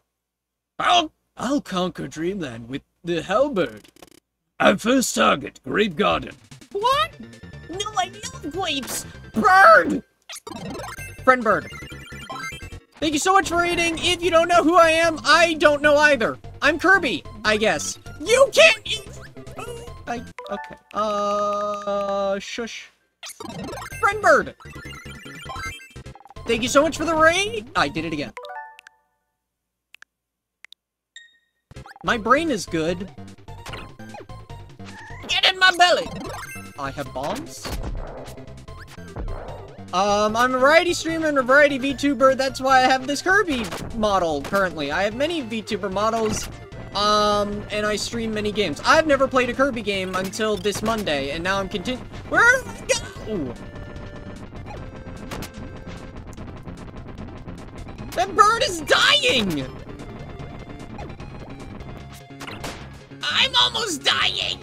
I'll conquer Dreamland with the Hellbird. Our first target, Grape Garden. What? No, I love grapes. Bird! Friend Bird. Thank you so much for reading. If you don't know who I am, I don't know either. I'm Kirby, I guess. You can't eat! Okay. Shush. Friend Bird! Thank you so much for the raid! I did it again. My brain is good. Get in my belly! I have bombs? I'm a variety streamer and a variety VTuber, that's why I have this Kirby model currently. I have many VTuber models, and I stream many games. I've never played a Kirby game until this Monday, and now I'm Where do I go? That bird is dying! I'm almost dying!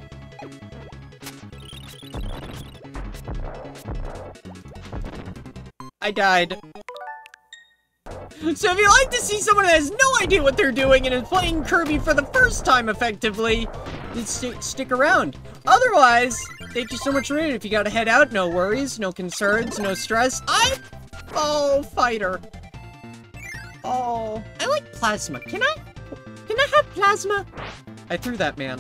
I died. So if you like to see someone that has no idea what they're doing and is playing Kirby for the first time effectively, then stick around. Otherwise, thank you so much for reading. If you gotta head out, no worries, no concerns, no stress. Oh, fighter. Oh, I like plasma. Can I have plasma? I threw that man.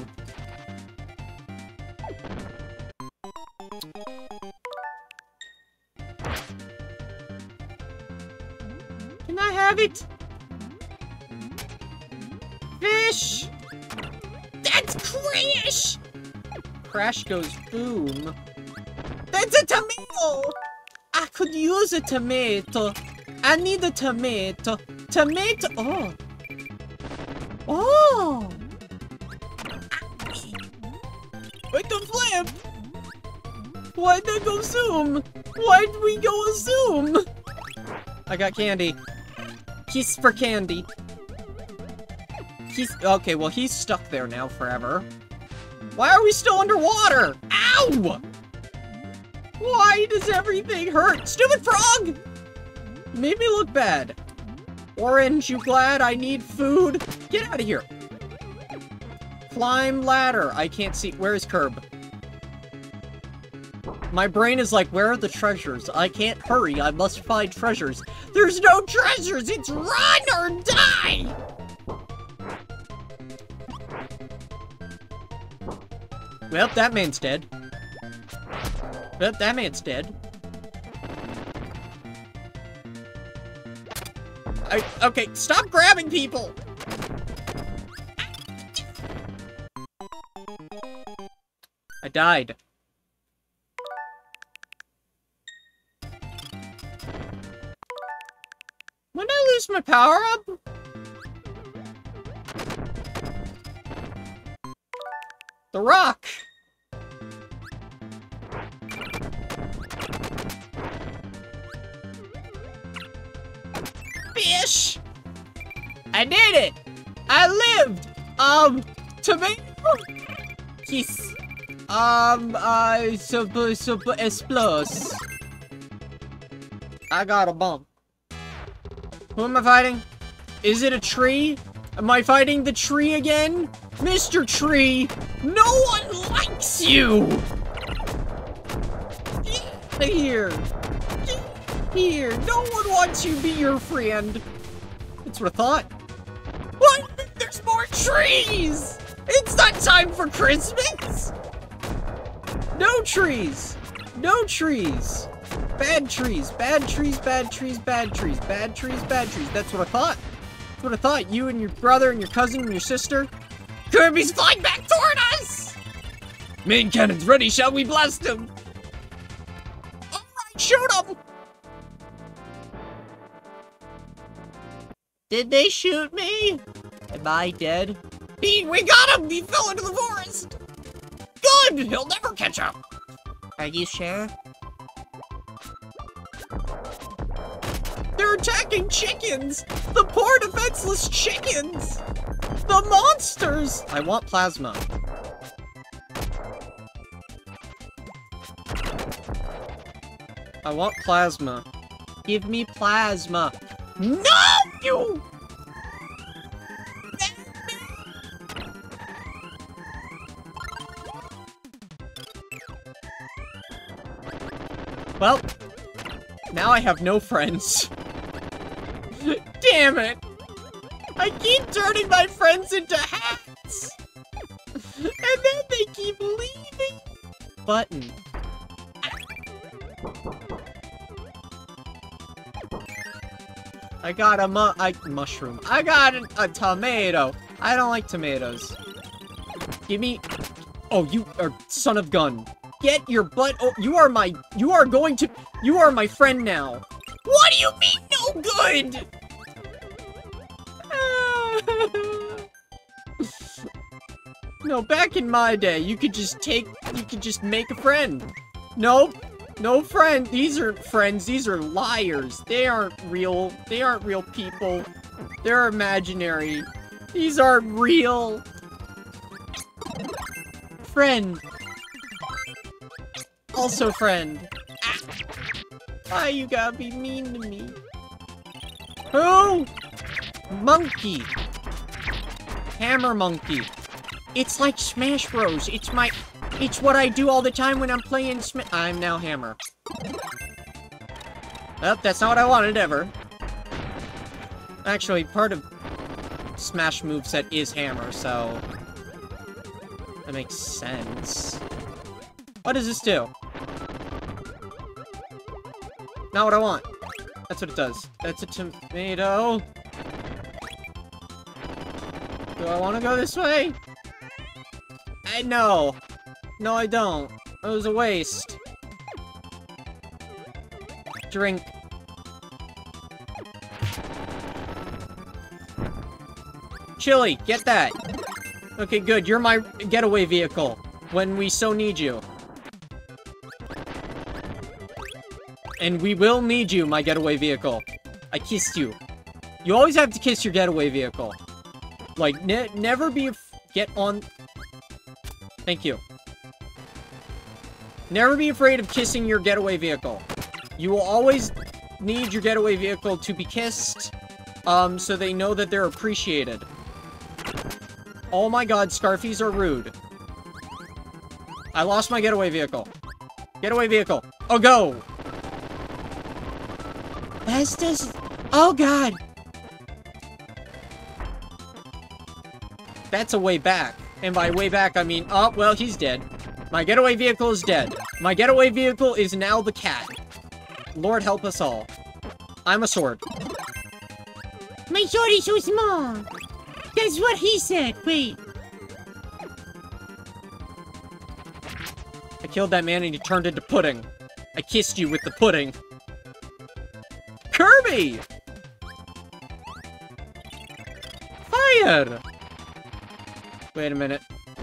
Can I have it? Fish! That's Crash! Crash goes boom. That's a tomato! I could use a tomato. I need a tomato. Tomato. Oh. Oh. What the flip? Why'd that go zoom? Why'd we go zoom? I got candy. Kiss for candy. Okay, well, he's stuck there now forever. Why are we still underwater? Ow! Why does everything hurt? Stupid frog! Made me look bad. Orange, you glad? I need food. Get out of here. Climb ladder. I can't see. Where is Curb? My brain is like, where are the treasures? I can't hurry. I must find treasures. There's no treasures. It's run or die. Well, that man's dead. Well, that man's dead. Okay, stop grabbing people! I died. When did I lose my power-up? The rock! Fish! I did it! I lived! Tomato? Kiss. Explos. I got a bump. Who am I fighting? Is it a tree? Am I fighting the tree again? Mr. Tree! No one likes you! Get out of here! Get here! No one wants you to be your friend! That's what I thought. What? There's more trees! It's not time for Christmas! No trees! No trees! Bad trees, bad trees, bad trees, bad trees, bad trees, bad trees. That's what I thought. That's what I thought. You and your brother and your cousin and your sister. Kirby's flying back toward us! Main cannon's ready, shall we blast him? Alright, shoot him! Did they shoot me? Am I dead? We got him! He fell into the forest! Good! He'll never catch up! Are you sure? They're attacking chickens! The poor defenseless chickens! The monsters! I want plasma. I want plasma. Give me plasma. No! You! Well, now I have no friends. Damn it! I keep turning my friends into hats! And then they keep leaving! Button. I got a mushroom. I got a tomato. I don't like tomatoes. Give me... Oh, you are son of gun. Get your butt... Oh, you are my friend now. What do you mean, no good? No, back in my day, you could just make a friend. Nope. No friend. These aren't friends. These are liars. They aren't real. They aren't real people. They're imaginary. These aren't real. Friend. Also friend. Ah. Why you gotta be mean to me? Who? Monkey. Hammer monkey. It's like Smash Bros. It's what I do all the time when I'm playing I'm now Hammer. Oh, that's not what I wanted ever. Actually, part of Smash moveset is Hammer, so... that makes sense. What does this do? Not what I want. That's what it does. That's a tomato. Do I want to go this way? No. No, I don't. It was a waste. Drink. Chili, get that. Okay, good. You're my getaway vehicle when we so need you. And we will need you, my getaway vehicle. I kissed you. You always have to kiss your getaway vehicle. Like, never be get on... Thank you. Never be afraid of kissing your getaway vehicle. You will always need your getaway vehicle to be kissed, so they know that they're appreciated. Oh my god, Scarfies are rude. I lost my getaway vehicle. Getaway vehicle. Oh, go! Estes. Oh god! That's a way back. And by way back, I mean, oh, well, he's dead. My getaway vehicle is dead. My getaway vehicle is now the cat. Lord help us all. I'm a sword. My sword is so small. That's what he said. Wait. I killed that man and he turned into pudding. I kissed you with the pudding. Kirby! Fire! Wait a minute.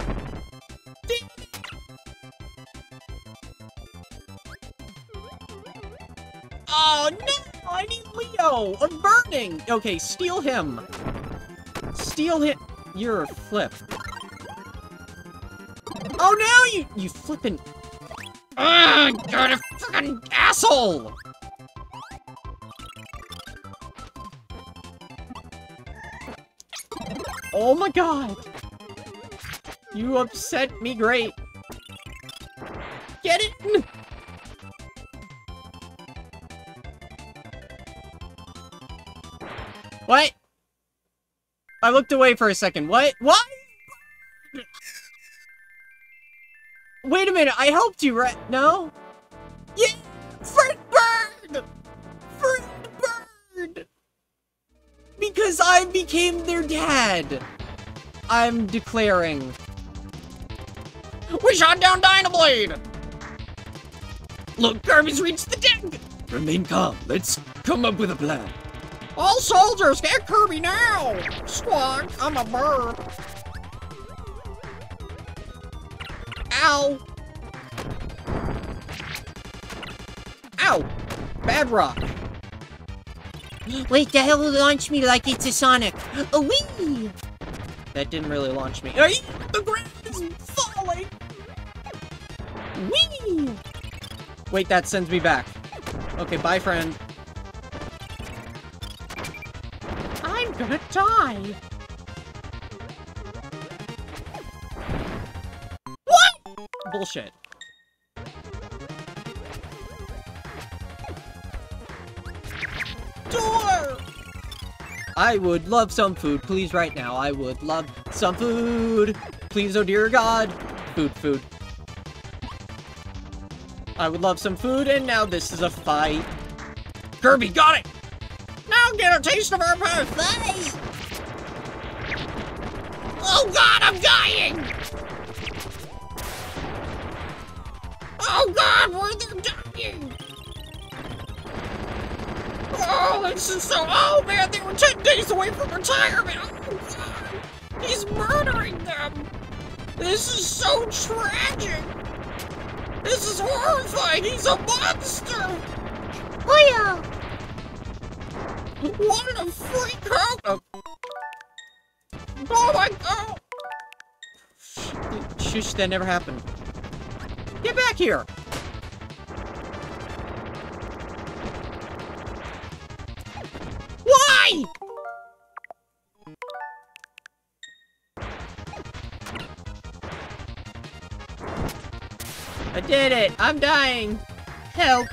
Oh no! I need Leo! I'm burning! Okay, steal him. Steal him. You're a flip. Oh no! You flippin'. Ugh! You're a fucking asshole! Oh my god! You upset me great. Get it? What? I looked away for a second. What? What? Wait a minute, I helped you, right? No? Yeah! Fruit bird! Fruit bird! Because I became their dad! I'm declaring. We shot down Dynablade! Look, Kirby's reached the deck! Remain calm. Let's come up with a plan. All soldiers, get Kirby now! Squawk, I'm a bird. Ow! Ow! Bad rock. Wait, the hell will launch me like it's a Sonic? Oh, wee! That didn't really launch me. Ay, the ground is falling! Whee! Wait, that sends me back. Okay, bye, friend. I'm gonna die. What? Bullshit. Door! I would love some food, please, right now. I would love some food. Please, oh dear God. Food, food. I would love some food, and now this is a fight. Kirby, got it! Now get a taste of our buffet! Oh God, I'm dying! Oh God, we're dying! Oh, this is so... Oh man, they were 10 days away from retirement! Oh God! He's murdering them! This is so tragic! This is horrifying! He's a monster! Hoya! What a freak out! Oh, oh my god! Shush, that never happened. Get back here! Why? I did it! I'm dying! Help!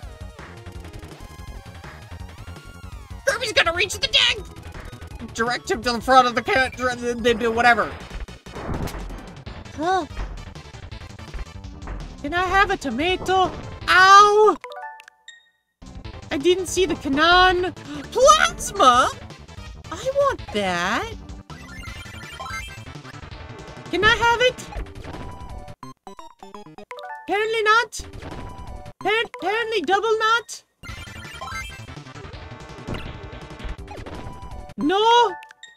Kirby's gonna reach the deck! Direct him to the front of the cat, whatever. Huh? Can I have a tomato? Ow! I didn't see the cannon. Plasma? I want that. Can I have it? Apparently not. Apparently double not. No.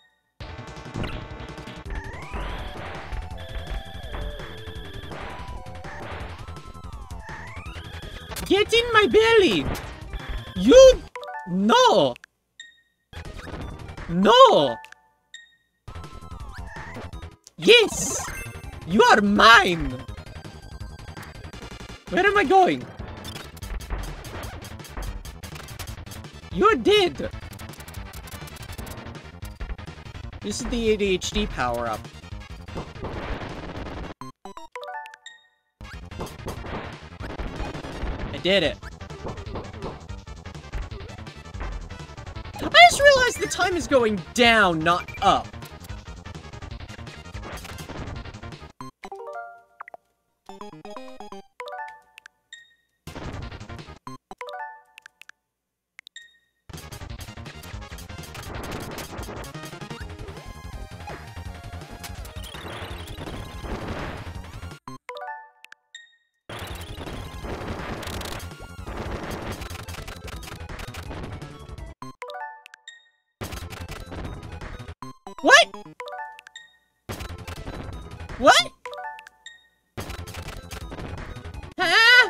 Get in my belly. You. No. No. Yes. You are mine. Where am I going? You're dead. This is the ADHD power-up. did it. I just realized the time is going down, not up. What? What? Huh?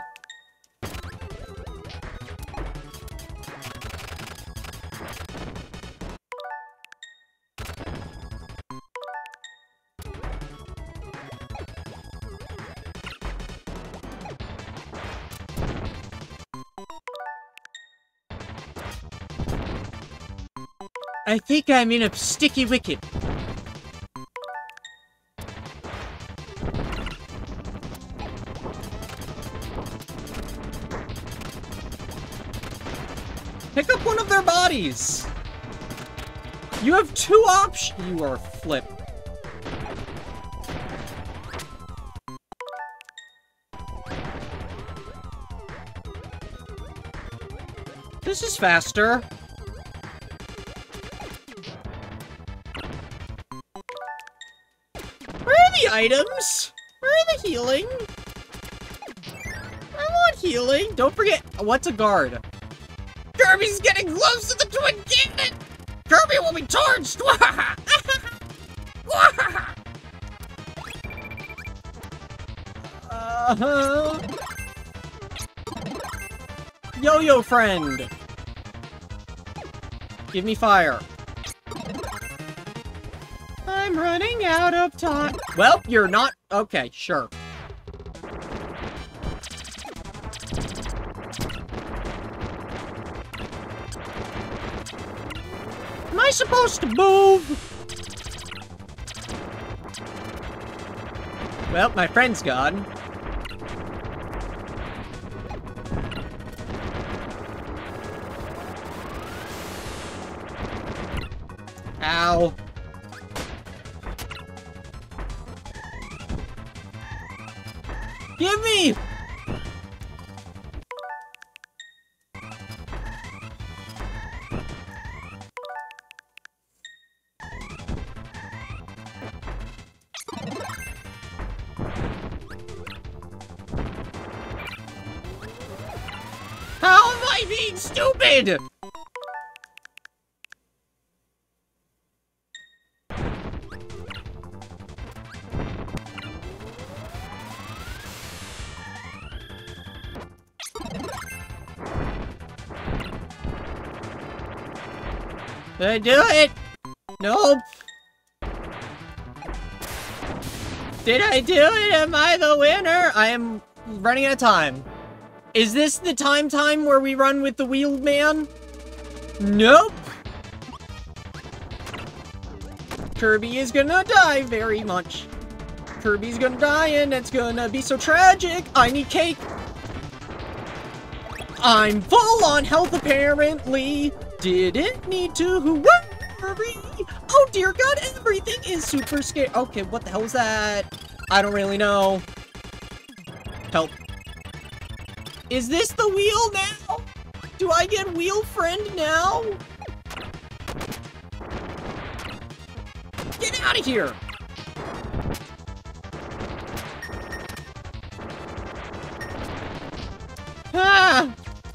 I think I'm in a sticky wicket. Pick up one of their bodies! You have two options! You are flipped. This is faster. Where are the items? Where are the healing? I want healing. Don't forget, what's a guard? Kirby's getting close to the Twin Cannon! Kirby will be charged! Yo-yo friend! Give me fire. I'm running out of time. Well, you're not... Okay, sure. Am I supposed to move? Well, my friend's gone. Ow. Give me! How am I being stupid? Did I do it? Nope. Did I do it? Am I the winner? I am running out of time. Is this the time where we run with the wheeled man? Nope. Kirby is gonna die very much. Kirby's gonna die and it's gonna be so tragic. I need cake. I'm full on health apparently. Didn't need to worry. Oh dear God, everything is super scary. Okay, what the hell is that? I don't really know. Help. Is this the wheel now? Do I get wheel friend now? Get out of here! Ah!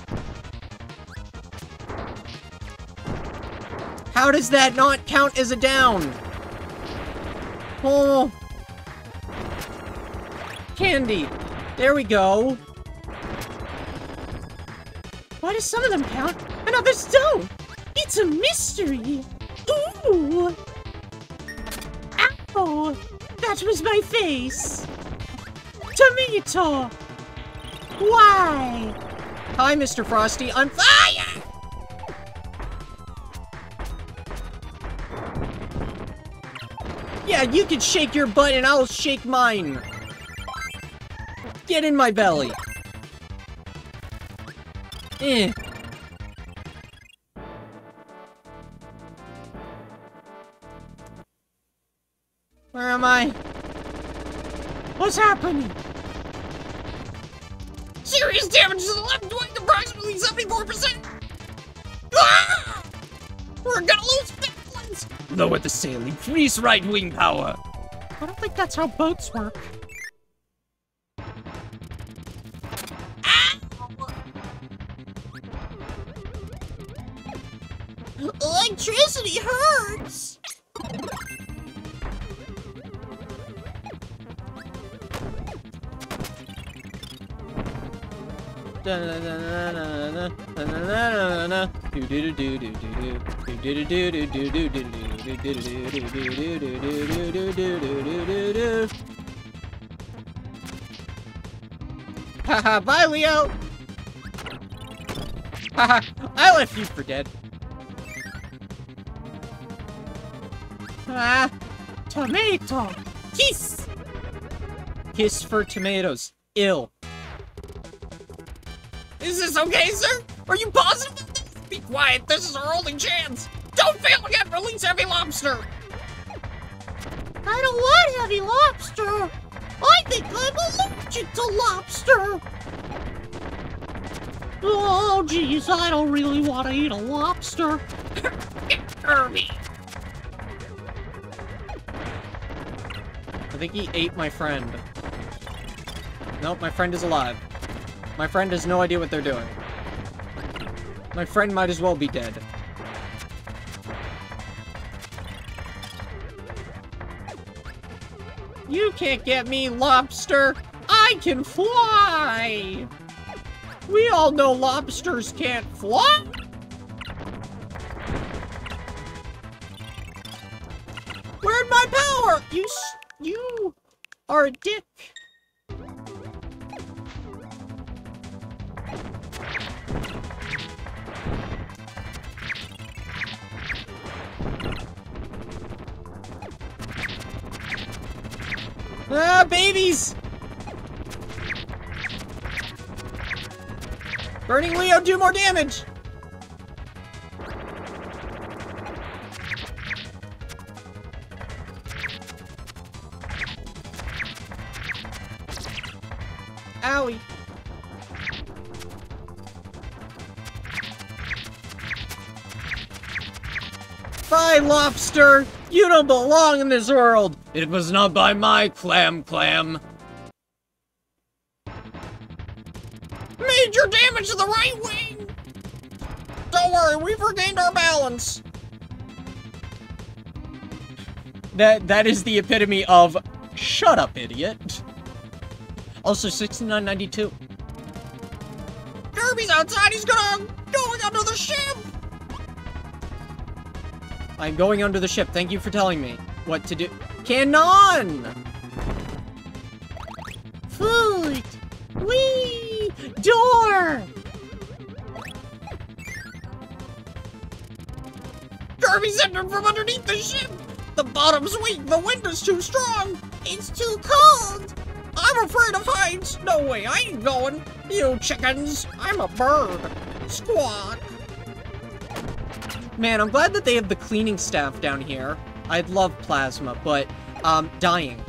How does that not count as a down? Oh. Candy. There we go. Why do some of them count and others don't? It's a mystery. Ooh. Ow. That was my face. Tomato. Why? Hi, Mr. Frosty. I'm fire! Yeah, you can shake your butt and I'll shake mine. Get in my belly. Eh. Where am I? What's happening? Serious damage to the left wing, approximately 74%. Ah! We're gonna lose balance. Lower the sail, increase right wing power. I don't think that's how boats work. Electricity hurts. Haha, bye, Leo! Haha, I left you for dead. Ah, Tomato! Kiss! kiss for tomatoes. Ill. Is this okay, sir? Are you positive of this? Be quiet, this is our only chance. Don't fail again, release Heavy Lobster. I don't want heavy lobster! I think I'm allergic to lobster! Oh, geez, I don't really want to eat a lobster. Kirby. I think he ate my friend. Nope, my friend is alive. My friend has no idea what they're doing. My friend might as well be dead. You can't get me, lobster! I can fly! We all know lobsters can't fly! Where'd my power? You are a dick. Ah, babies! Burning Leo, do more damage! Owie. Bye, lobster! You don't belong in this world! It was not by my clam. Major damage to the right wing. Don't worry, we've regained our balance. That is the epitome of shut up, idiot. Also, 6992. Kirby's outside, he's going under the ship. I'm going under the ship. Thank you for telling me what to do. Cannon! Food! Whee! Door! Kirby's entered from underneath the ship. The bottom's weak, the wind is too strong. It's too cold! I'm afraid of heights. No way, I ain't going. You chickens, I'm a bird. Squawk. Man, I'm glad that they have the cleaning staff down here. I'd love plasma, but, dying.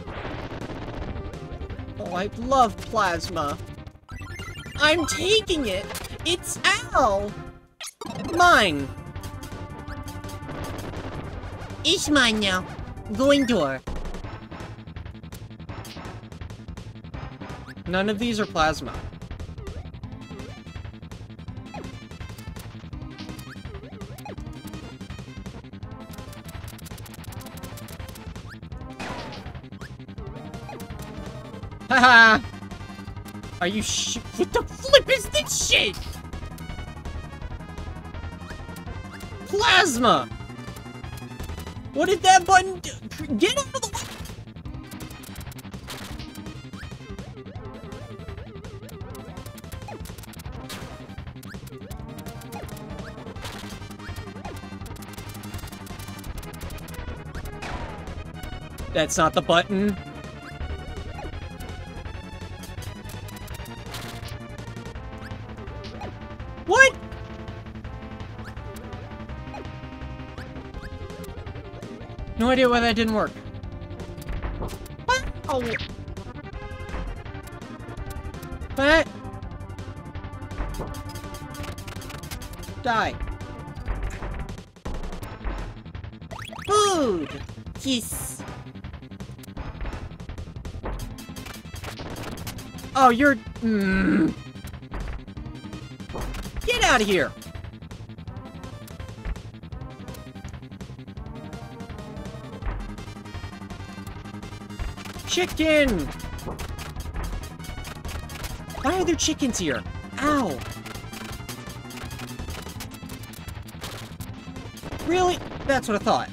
Oh, I'd love plasma. I'm taking it! It's Al! Mine! It's mine now. Going door. None of these are plasma. Haha! Are you what the flip is this shit? Plasma! What did that button do? Get out of the way! That's not the button. No idea why that didn't work. Oh, What? Die. food. Yes. Oh, you're... Get out of here! Chicken! Why are there chickens here? Ow! Really? That's what I thought.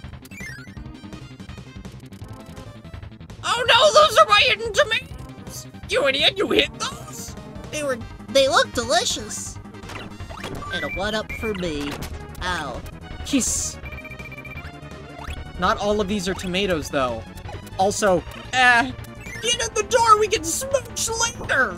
Oh no, those are my hidden tomatoes! You idiot, you hit those? They look delicious. And a 1-up for me. Ow. Kiss! Not all of these are tomatoes, though. Also, Get in the door, we can smooch later!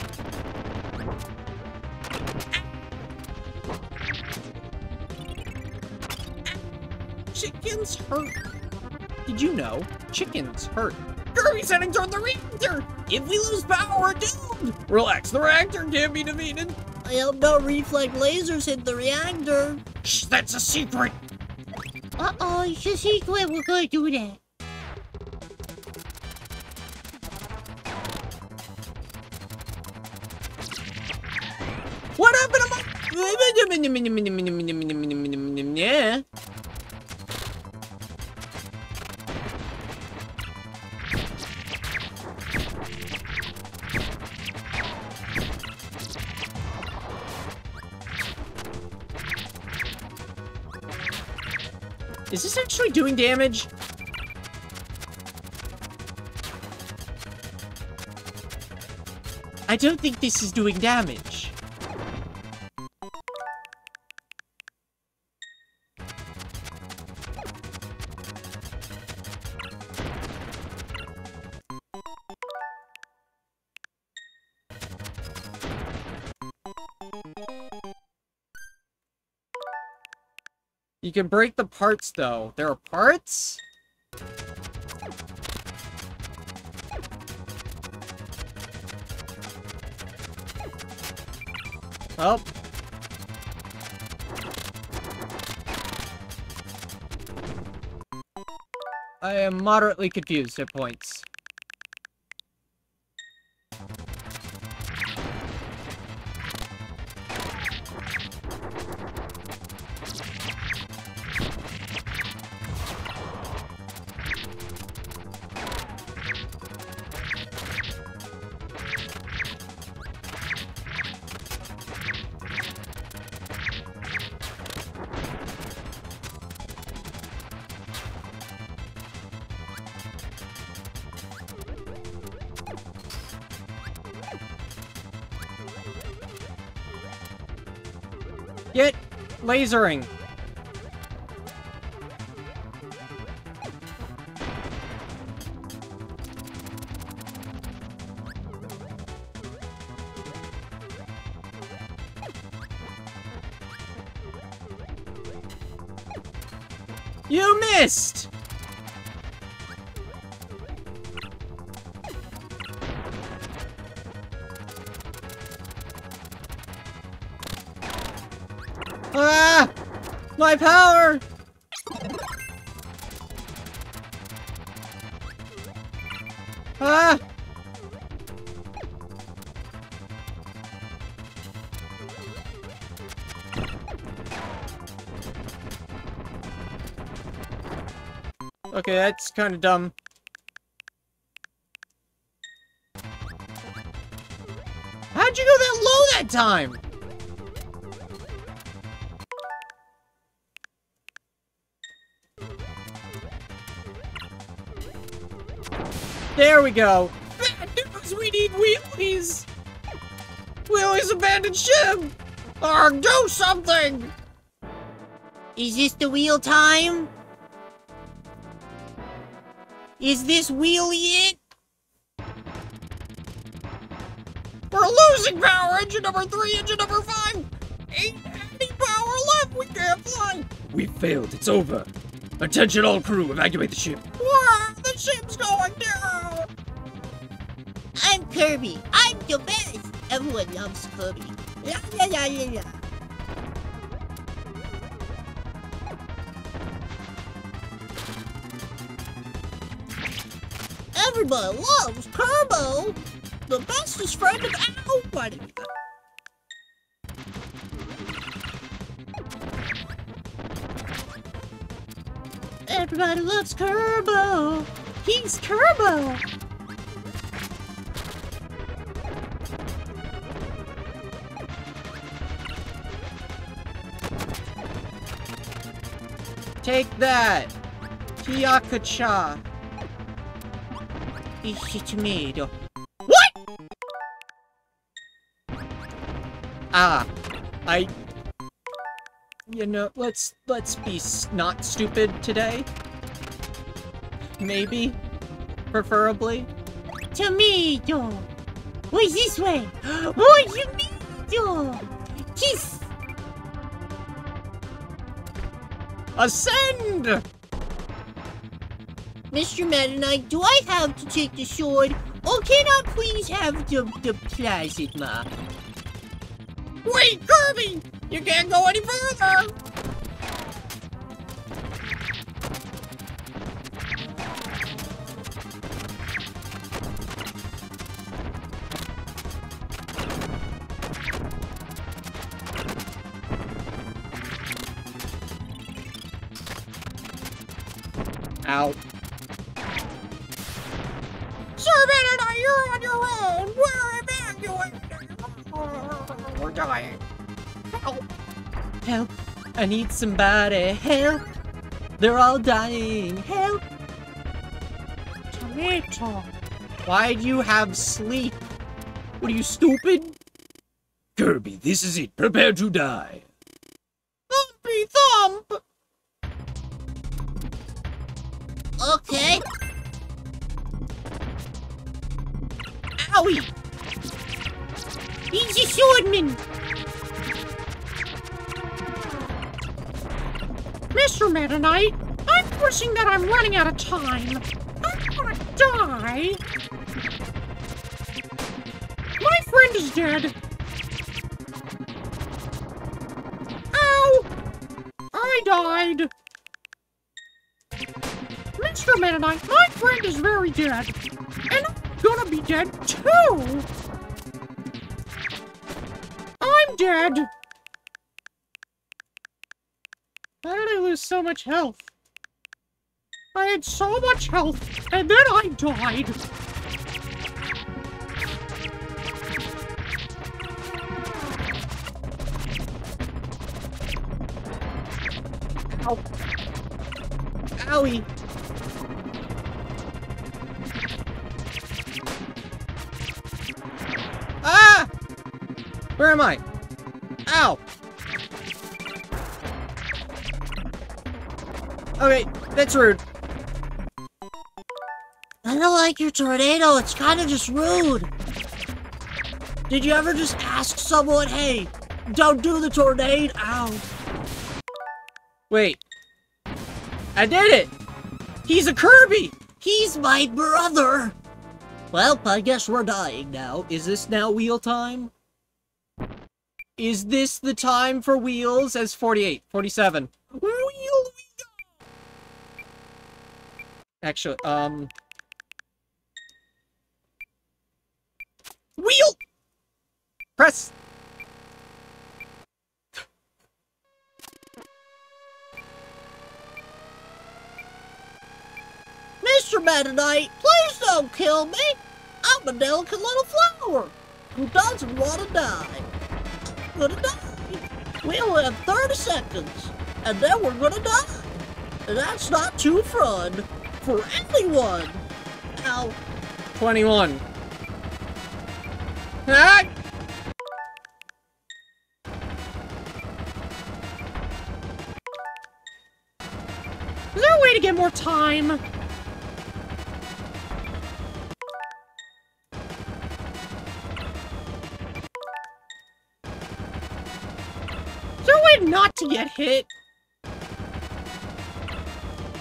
chickens hurt. Did you know? Chickens hurt. Kirby's heading toward the reactor! If we lose power, we're doomed! Relax, the reactor can't be defeated. I hope no reflect lasers hit the reactor. Shh, that's a secret! Uh-oh, it's a secret. We're gonna do that. What happened to my... Yeah. Is this actually doing damage? I don't think this is doing damage. You can break the parts, though. There are parts? Oh. I am moderately confused at points. Get lasering. You missed! Ah! My power! Ah! Okay, that's kind of dumb. How'd you go that low that time? There we go. Bad news, we need wheelies! Wheelies abandoned ship! Arg, do something! Is this the wheel time? Is this wheelie it? We're losing power! Engine number 3, engine number 5! Ain't any power left! We can't fly! We failed. It's over. Attention all crew, evacuate the ship. Wow, the ship's going down. I'm Kirby. I'm the best. Everyone loves Kirby. La la la la la. Everybody loves Kirby. The bestest friend of everybody. Everybody loves Kirby. He's Kirby. Take that! Kiaka-cha. It's a tomato. Ah, you know, let's be not stupid today. Maybe, preferably. Tomato. Wait, this way. What tomato? Kiss. Ascend! Mr. Meta Knight, do I have to take the sword, or can I please have the plasma? Wait, Kirby! You can't go any further! Ow. Sir Benedict, you're on your own! We're evacuating! We're dying! Help! Help! I need somebody. Help! They're all dying. Help! Tomato. Why'd you have sleep? What are you, stupid? Kirby, this is it. Prepare to die. Thumpy thump! Okay. Owie! He's a swordman. Mr. Meta Knight, I'm wishing that I'm running out of time. I'm gonna die. My friend is dead. Ow! I died. Mr. Meta Knight, my friend is very dead. And I'm gonna be dead too. I'm dead. Why did I lose so much health? I had so much health, and then I died. Ow. Owie! Ah! Where am I? Ow! Okay, that's rude. I don't like your tornado. It's kind of just rude. Did you ever just ask someone, hey, don't do the tornado? Ow. Wait. I did it! He's a Kirby! He's my brother. Well, I guess we're dying now. Is this now wheel time? Is this the time for wheels as 48, 47? Wheel we go! Actually, Wheel! press! Mr. Meta Knight, please don't kill me. I'm a delicate little flower who doesn't want to die. Gonna die. We only have 30 seconds, and then we're gonna die. And that's not too fun for anyone. Ow. 21. Ah! Is there a way to get more time? Is there a way not to get hit?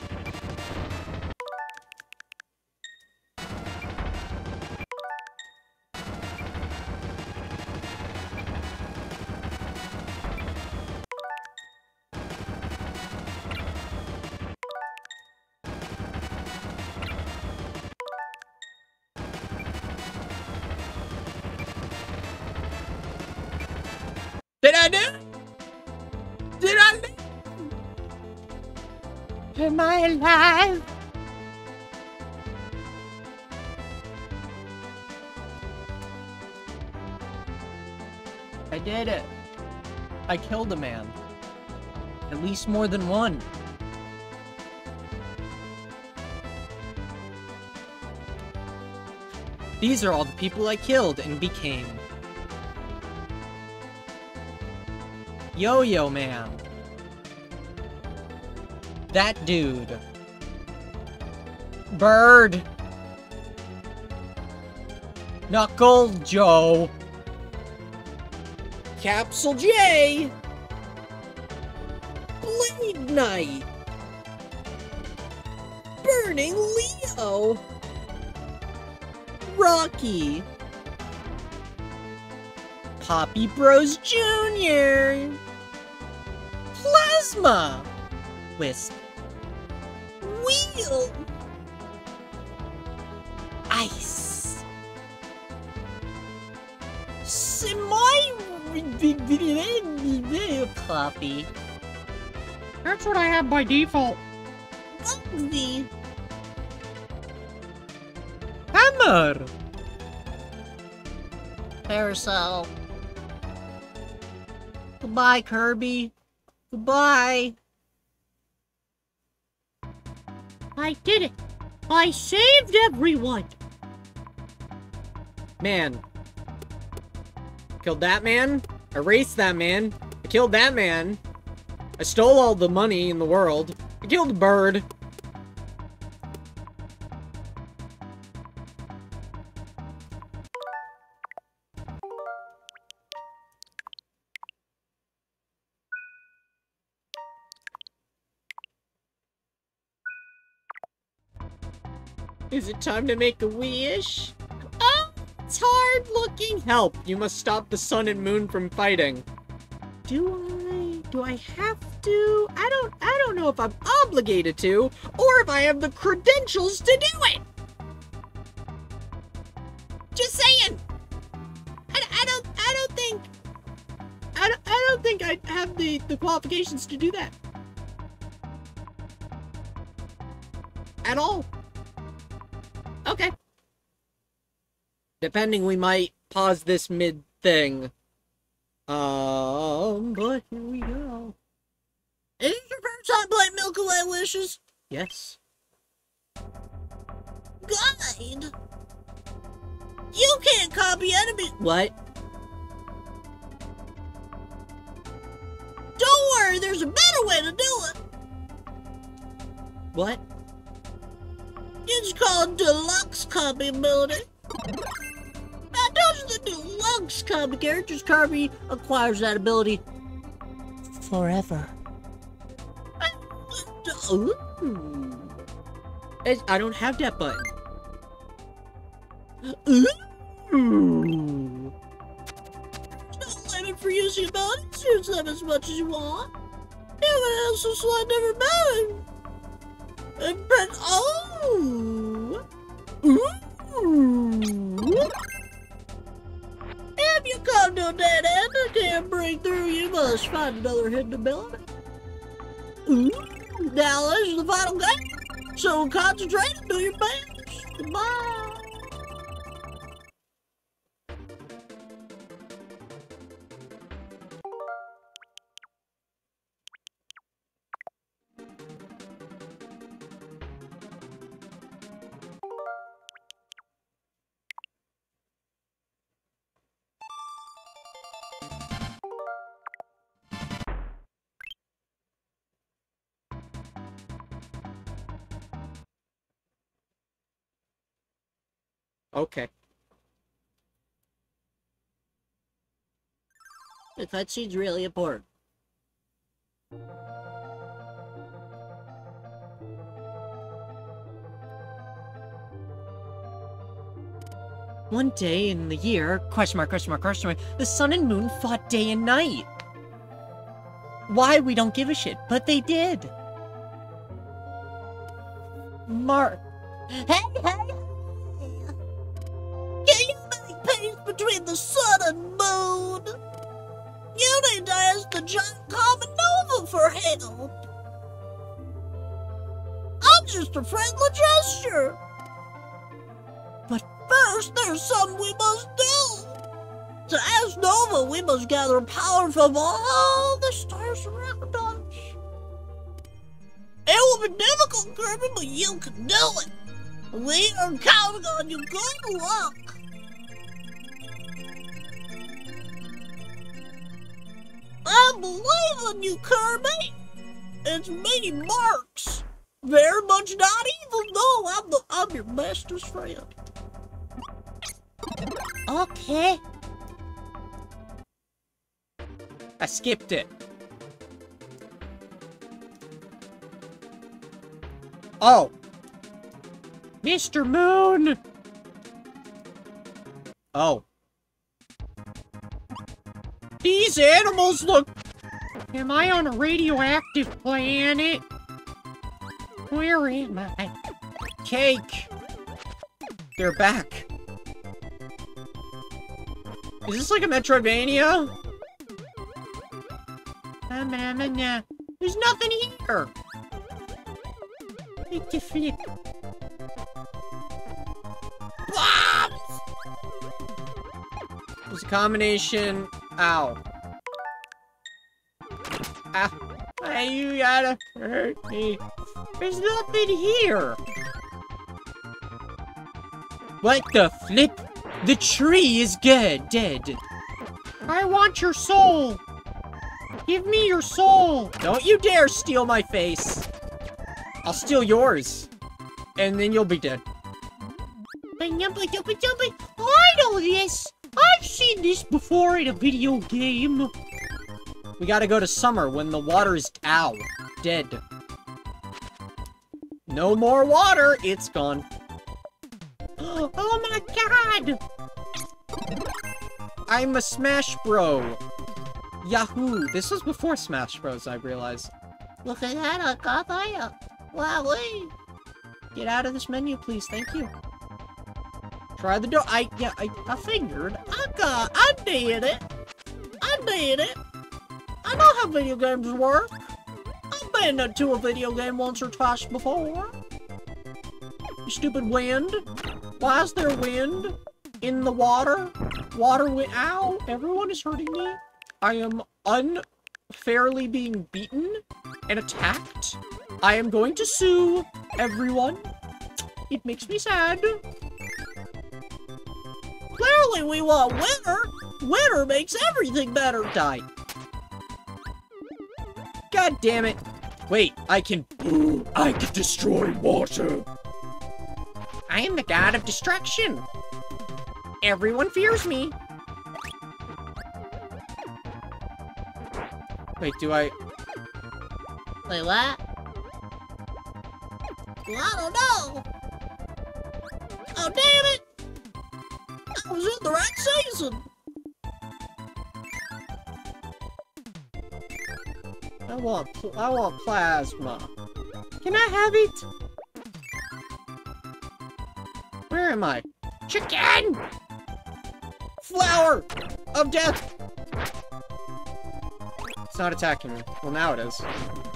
Did I do it? Did I live? Am I alive? I did it. I killed a man. At least more than one. These are all the people I killed and became. Yo-Yo Man. That dude. Bird. Knuckle Joe. Capsule J. Blade Knight. Burning Leo. Rocky. Poppy Bros Jr. Plasma. Wisp. Wheel. Ice. Copy. That's what I have by default. Bugsy. Hammer. Parasol. Goodbye, Kirby. Goodbye. I did it. I saved everyone. Man. Killed that man. Erased that man. I killed that man. I stole all the money in the world. I killed a bird. Is it time to make a wish? Oh, it's hard looking. Help! You must stop the sun and moon from fighting. Do I have to? I don't know if I'm obligated to, or if I have the credentials to do it. Just saying. I don't think I have the qualifications to do that. At all. Okay. Depending, we might pause this mid-thing. But here we go. Is this your first time playing Milky Way Wishes? Yes. Guide. You can't copy enemies. What? Don't worry, there's a better way to do it. What? It's called deluxe copy ability. Now, those are the deluxe copy characters. Kirby acquires that ability forever. Ooh. I don't have that button. Ooh. There's no limit for using abilities. Use them as much as you want. Everyone else will select every button. And press O. Ooh. If you come to a dead end and can't break through, you must find another hidden ability. Ooh. Now this is the final game, so concentrate and do your best. Goodbye. Okay. The cutscene's really important. One day in the year, question mark, the sun and moon fought day and night. Why, we don't give a shit, but they did. Mark. Hey! Can you make peace between the sun and moon? You need to ask the giant common Nova for help. I'm just a friendly gesture. But first, there's something we must do. To ask Nova, we must gather power from all the stars around us. It will be difficult, Kirby, but you can do it. We are counting on your good luck. I believe in you, Kirby. It's me, Marks. Very much not evil, no. I'm your bestest friend. Okay. I skipped it. Oh. Mr. Moon! Oh. These animals look... Am I on a radioactive planet? Where am I? Cake! They're back. Is this like a Metroidvania? There's nothing here! Make the flip. Bombs! There's a combination... Ow. Ow. Hey, you gotta hurt me. There's nothing here. What the flip? The tree is dead. I want your soul. Give me your soul. Don't you dare steal my face. I'll steal yours. And then you'll be dead. I know this. I've seen this before in a video game. We gotta go to summer when the water is, ow, dead. No more water. It's gone. Oh my god. I'm a Smash Bro. Yahoo! This was before Smash Bros, I realized. Look at that, I got that. Wowee. Get out of this menu, please. Thank you. Try the door. I figured. I did it. I know how video games work. I've been to a video game once or twice before. You stupid wind. Why is there wind in the water? Water wind. Ow! Everyone is hurting me. I am unfairly being beaten and attacked. I am going to sue everyone. It makes me sad. Clearly we want winter. Winter makes everything better. Die. God damn it. Wait, I can destroy water. I am the god of destruction. Everyone fears me. Wait, do I... Wait, what? Well, I don't know. Oh, damn it! I was in the right season. I want plasma. Can I have it? Where am I? Chicken! Flower of death! It's not attacking me. Well, now it is.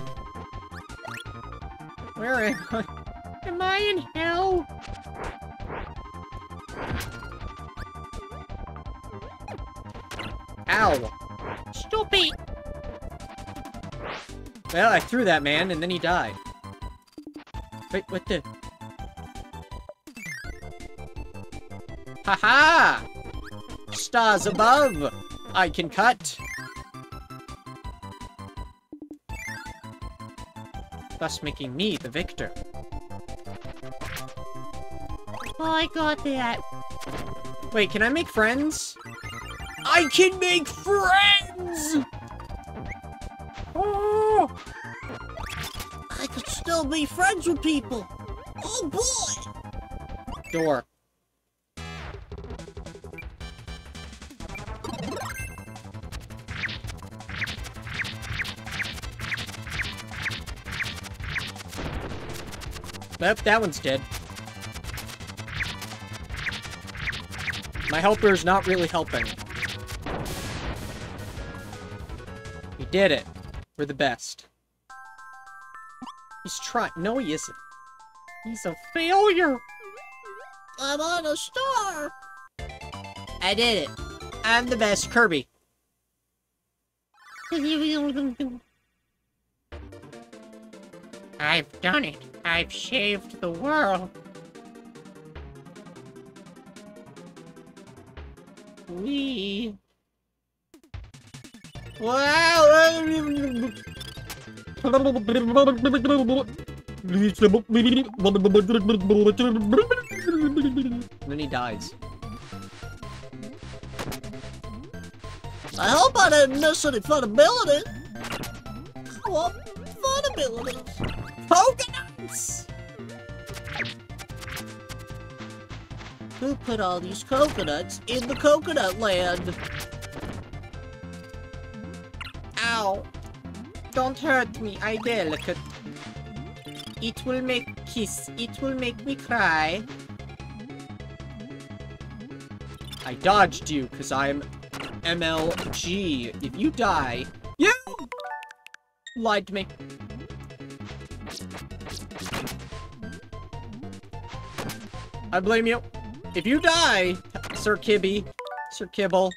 Where am I? Am I in hell? Ow! Stop it! Well, I threw that man, and then he died. Wait, what the... Haha! Stars above! I can cut! Thus making me the victor. Oh, I got that. Wait, can I make friends? I can make friends! Oh! I could still be friends with people. Oh boy! Door. Nope, that one's dead. My helper is not really helping. did it. We're the best. He's trying. No, he isn't. He's a failure. I'm on a star. I did it. I'm the best, Kirby. I've done it. I've saved the world. Wee. Wow. Then he dies. I hope I didn't miss any fun abilities. I want fun abilities. Coconuts! Who put all these coconuts in the coconut land? Ow. Don't hurt me, I delicate. It will make kiss. It will make me cry. I dodged you, because I'm MLG. If you die, you lied to me. I blame you. If you die, Sir Kibby, Sir Kibble.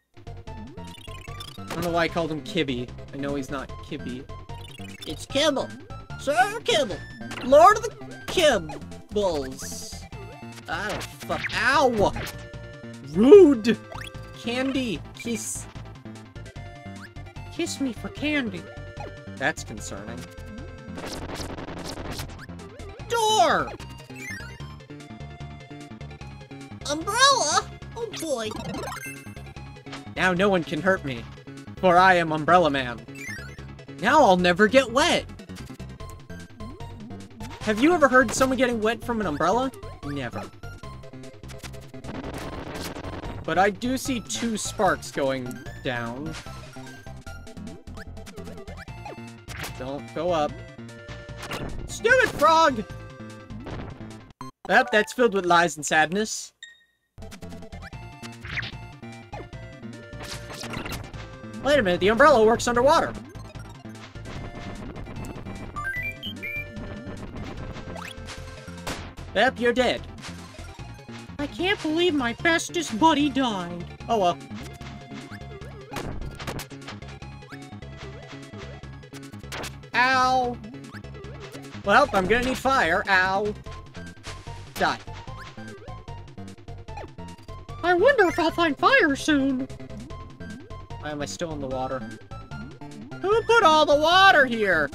I don't know why I called him Kibby. I know he's not Kibby. It's Kibble. Sir Kibble. Lord of the Kibbles. I don't fuck. Ow! Rude! Candy, kiss. Kiss me for candy. That's concerning. Door! Umbrella? Oh boy. Now no one can hurt me, for I am Umbrella Man. Now I'll never get wet. Have you ever heard someone getting wet from an umbrella? Never. But I do see 2 sparks going down. Don't go up. Stupid frog! Yep, that's filled with lies and sadness. Wait a minute, the umbrella works underwater. Yep, you're dead. I can't believe my bestest buddy died. Oh well. Ow! Well, I'm gonna need fire. Ow. Die. I wonder if I'll find fire soon. Why am I still in the water? Who put all the water here?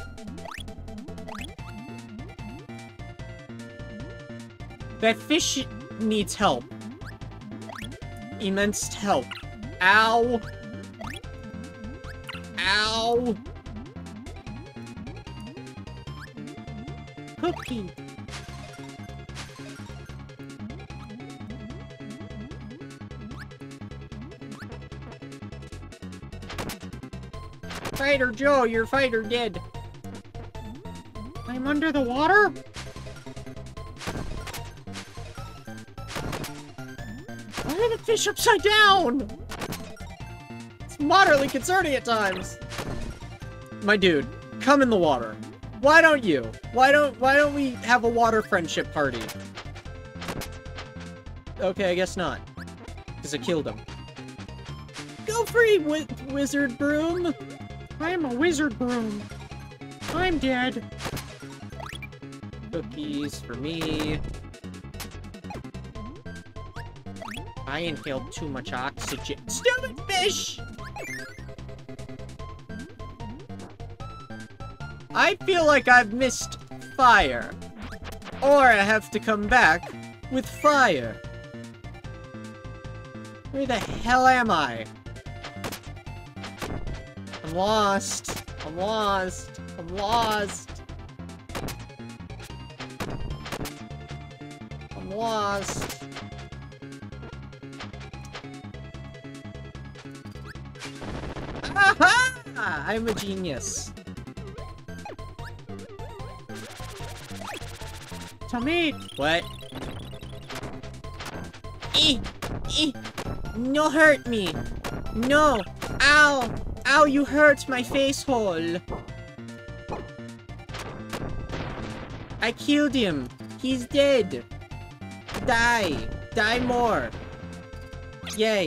That fish needs help. Immense help. Ow. Ow. Cookie. Fighter Joe, your fighter dead. I'm under the water? Why are the fish upside down? It's moderately concerning at times. My dude, come in the water. Why don't you? Why don't we have a water friendship party? Okay, I guess not. Because I killed him. Go free, wizard broom! I'm a wizard broom. I'm dead. Cookies for me. I inhaled too much oxygen. Stupid fish! I feel like I've missed fire. Or I have to come back with fire. Where the hell am I? I'm lost. I'm lost. I'm lost. I'm lost. Aha! I'm a genius. Tomato. What? No hurt me. No. Ow. Ow, you hurt my face hole. I killed him. He's dead. Die. Die more. Yay.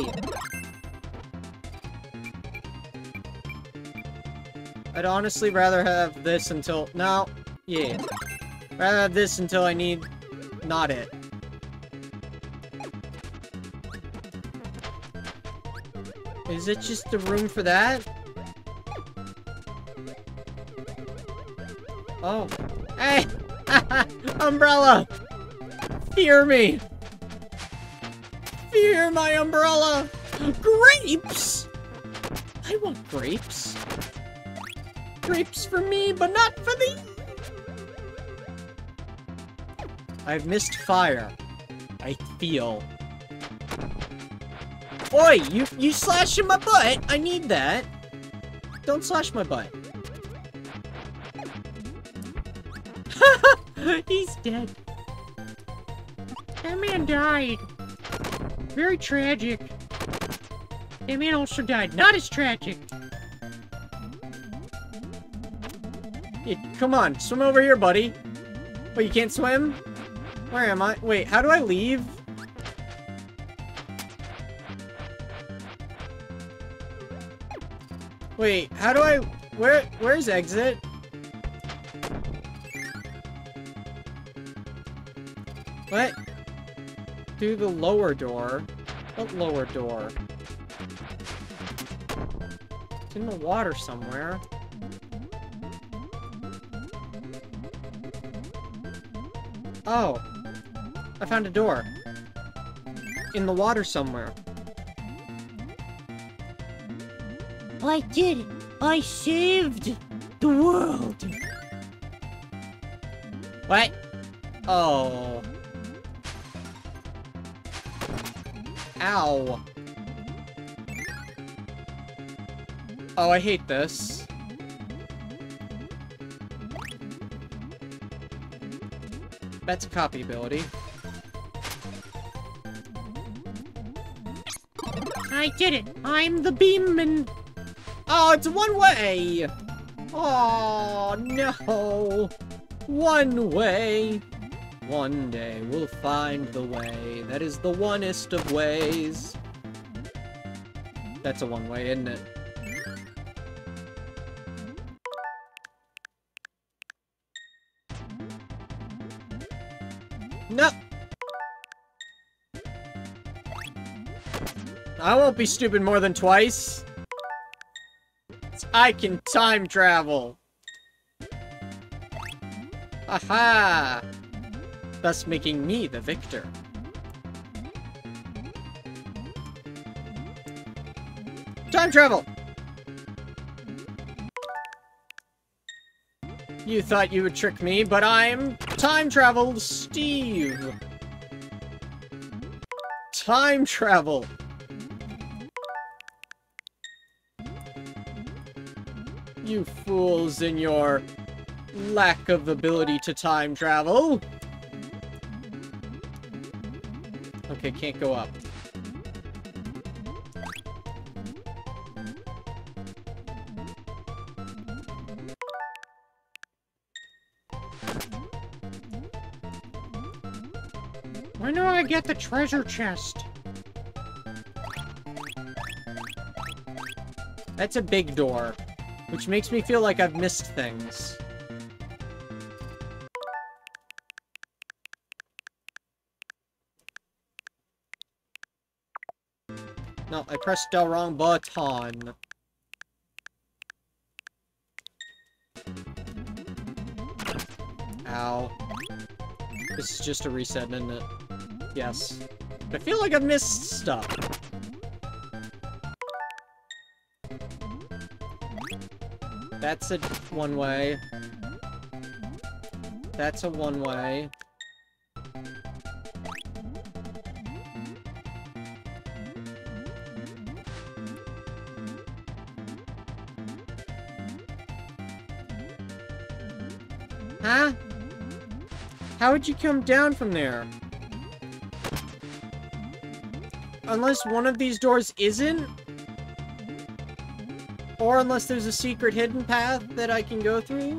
I'd honestly rather have this until... No. Yeah. Rather have this until I need... Not it. Is it just a room for that? Oh. Hey! Umbrella! Fear me! Fear my umbrella! Grapes! I want grapes. Grapes for me, but not for thee! I've missed fire. I feel. Oi! You slashing my butt! I need that! Don't slash my butt. He's dead. That man died. Very tragic. That man also died. Not as tragic. Yeah, come on, swim over here, buddy. Wait, you can't swim? Where am I? Wait, how do I leave? Wait, how do I... Where's exit? What? Through the lower door? What lower door? It's in the water somewhere. Oh. I found a door. In the water somewhere. I did it! I saved the world! What? Oh. Ow. Oh, I hate this. That's a copy ability. I did it! I'm the beamman! Oh, it's one way! Oh, no! One way! One day we'll find the way. That is the onest of ways. That's a one-way, isn't it? No! I won't be stupid more than twice. I can time travel. Aha! Thus making me the victor. Time travel! You thought you would trick me, but I'm time travel Steve. Time travel. You fools in your lack of ability to time travel. Okay, can't go up. When do I get the treasure chest? That's a big door, which makes me feel like I've missed things. No, I pressed the wrong button. Ow. This is just a reset, isn't it? Yes. I feel like I've missed stuff. That's a one-way. That's a one-way. Huh? How would you come down from there? Unless one of these doors isn't? Or unless there's a secret hidden path that I can go through.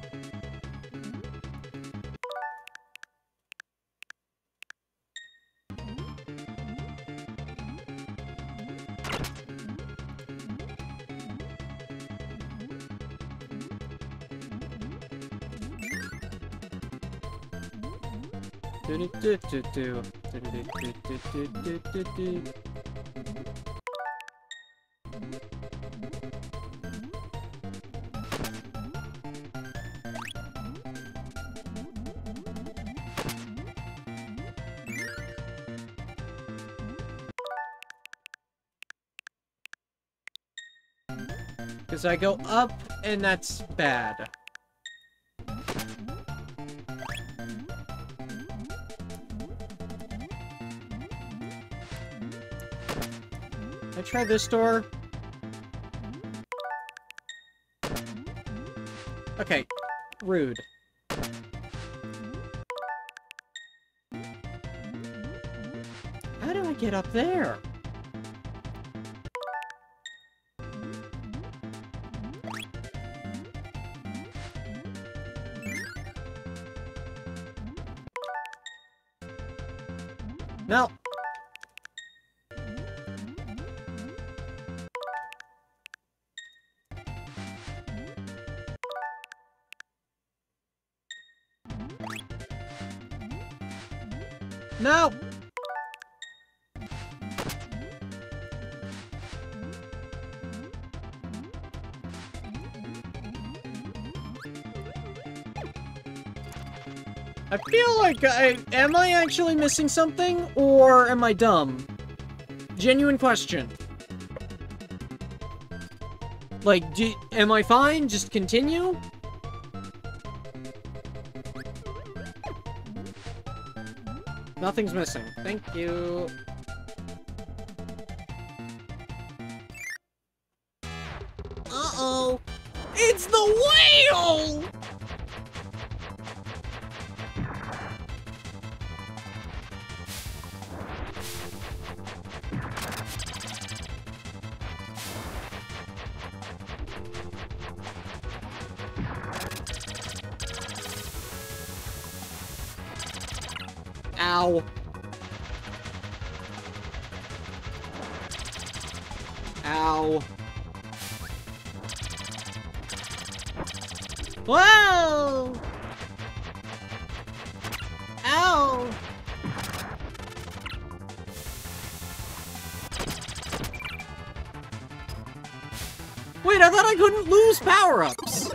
Because I go up, and that's bad. I try this door. Okay, rude. How do I get up there? No. No. I feel like am I actually missing something, or am I dumb? Genuine question. Like, am I fine? Just continue? Nothing's missing. Thank you. Uh-oh. It's the whale! Ow. Ow. Whoa! Ow! Wait, I thought I couldn't lose power-ups!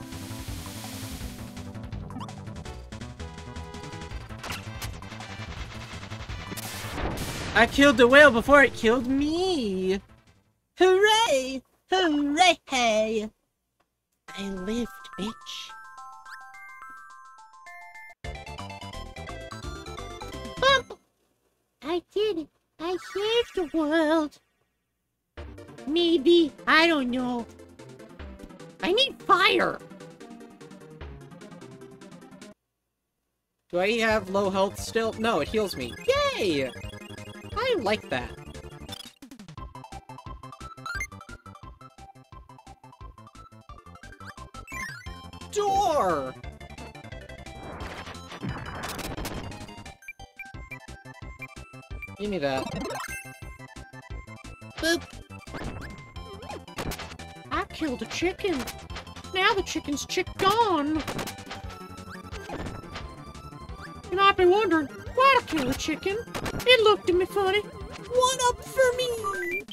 I killed the whale before it killed me! Hooray! Hooray! I lived, bitch. Bump! I did it. I saved the world. Maybe. I don't know. I need fire! Do I have low health still? No, it heals me. Yay! I like that. Door! Give me that. Boop. I killed a chicken. Now the chicken's gone. You might be wondering, why'd I kill a chicken? It looked at me funny. One up for me.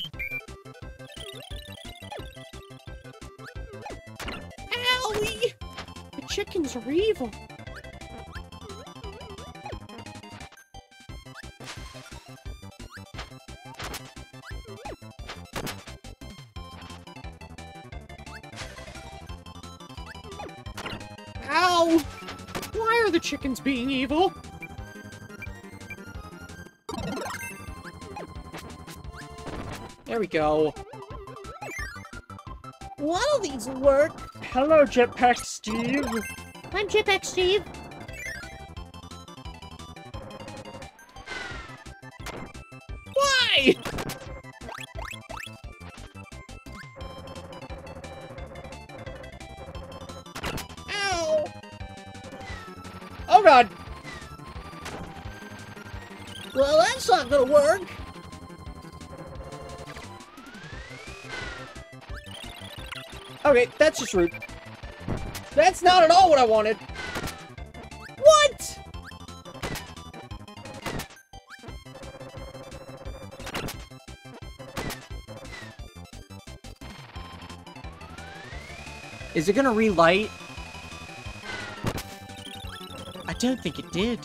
Owie! The chickens are evil. Ow! Why are the chickens being evil? There we go. One of these will work. Hello, Jetpack Steve. I'm Jetpack Steve. Why? Oh god! Well, that's not gonna work. Okay, that's just rude. That's not at all what I wanted. What? Is it gonna relight? I don't think it did.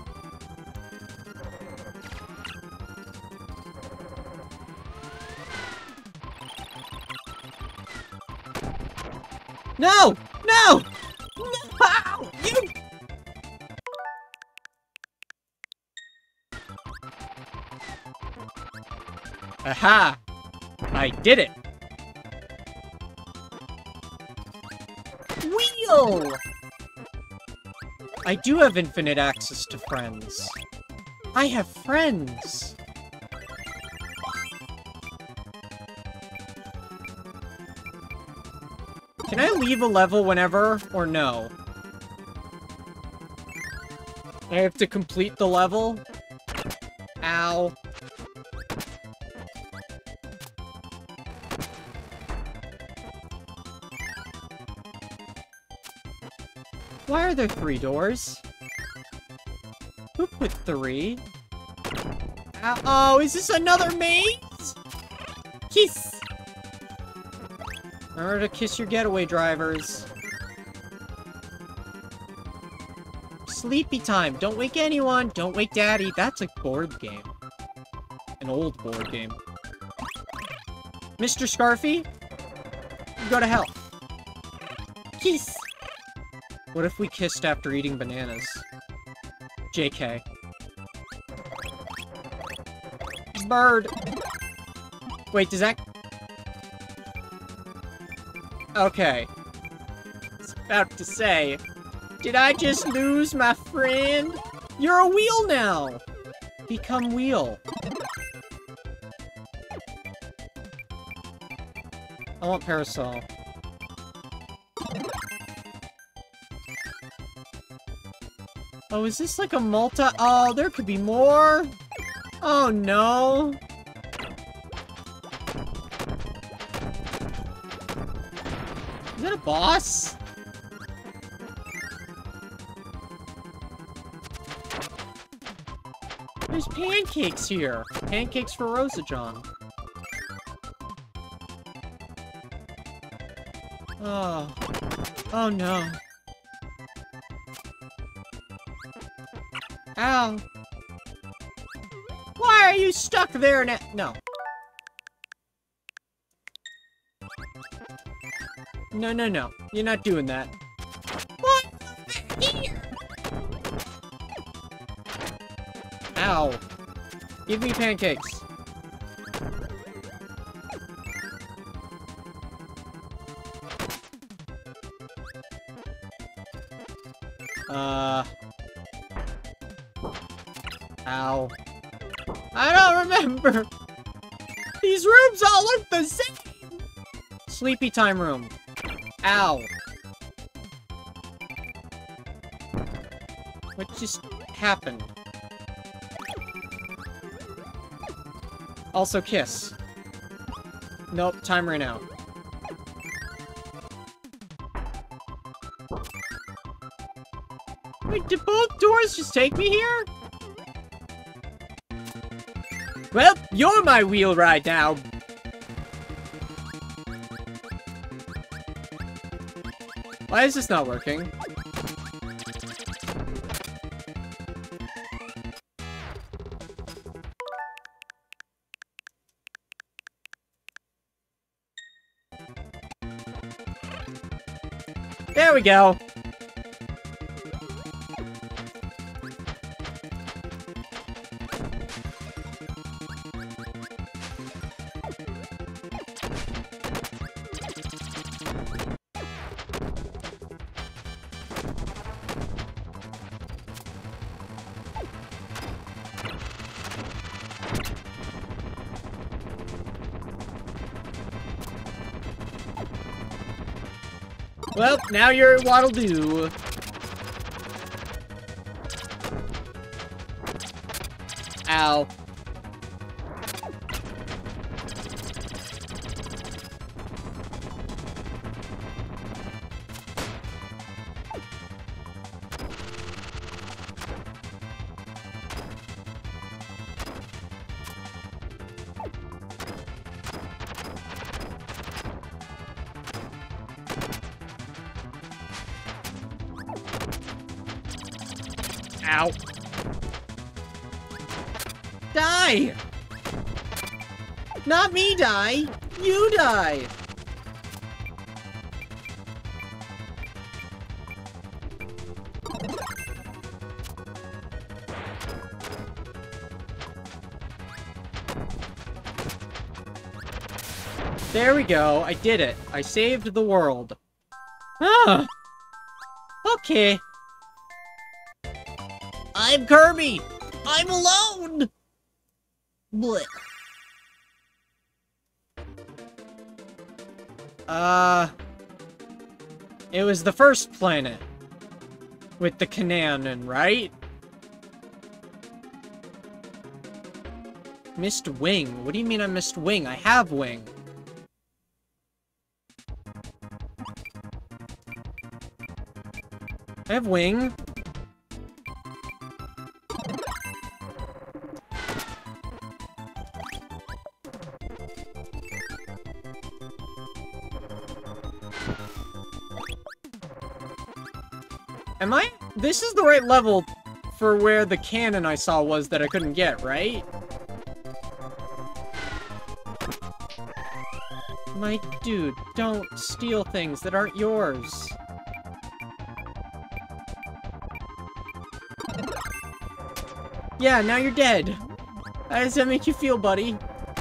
No! No! No! You... Aha! I did it! Wheel! I do have infinite access to friends. I have friends! Can I leave a level whenever, or no? I have to complete the level? Ow. Why are there 3 doors? Who put 3? Oh, is this another maze? Kiss! Remember to kiss your getaway drivers. Sleepy time. Don't wake anyone. Don't wake Daddy. That's a board game. An old board game. Mr. Scarfy? Go to hell. Kiss! What if we kissed after eating bananas? JK. Bird. Wait, does that... Okay. I was about to say, did I just lose my friend? You're a wheel now! Become wheel. I want parasol. Oh, is this like a multi- Oh, there could be more? Oh no! Is that a boss? There's pancakes here. Pancakes for Rosa John. Oh. Oh no. Ow. Why are you stuck there now? No. No, no, no. You're not doing that. What? Here. Ow. Give me pancakes. Ow. I don't remember. These rooms all look the same. Sleepy time room. Ow. What just happened? Also kiss. Nope, time ran out. Wait, did both doors just take me here? Well, you're my wheel ride now. Why is this not working? There we go. Well, now you're Waddle Doo. Ow. Ow. Die! Not me die! You die! There we go, I did it. I saved the world. Ah! Okay. I'm Kirby! I'm alone! Blech. It was the first planet. With the cannon, right? Missed wing? What do you mean I missed wing? I have wing. I have wing. Am I? This is the right level for where the cannon I saw was that I couldn't get, right? My dude, don't steal things that aren't yours. Yeah, now you're dead. How does that make you feel, buddy?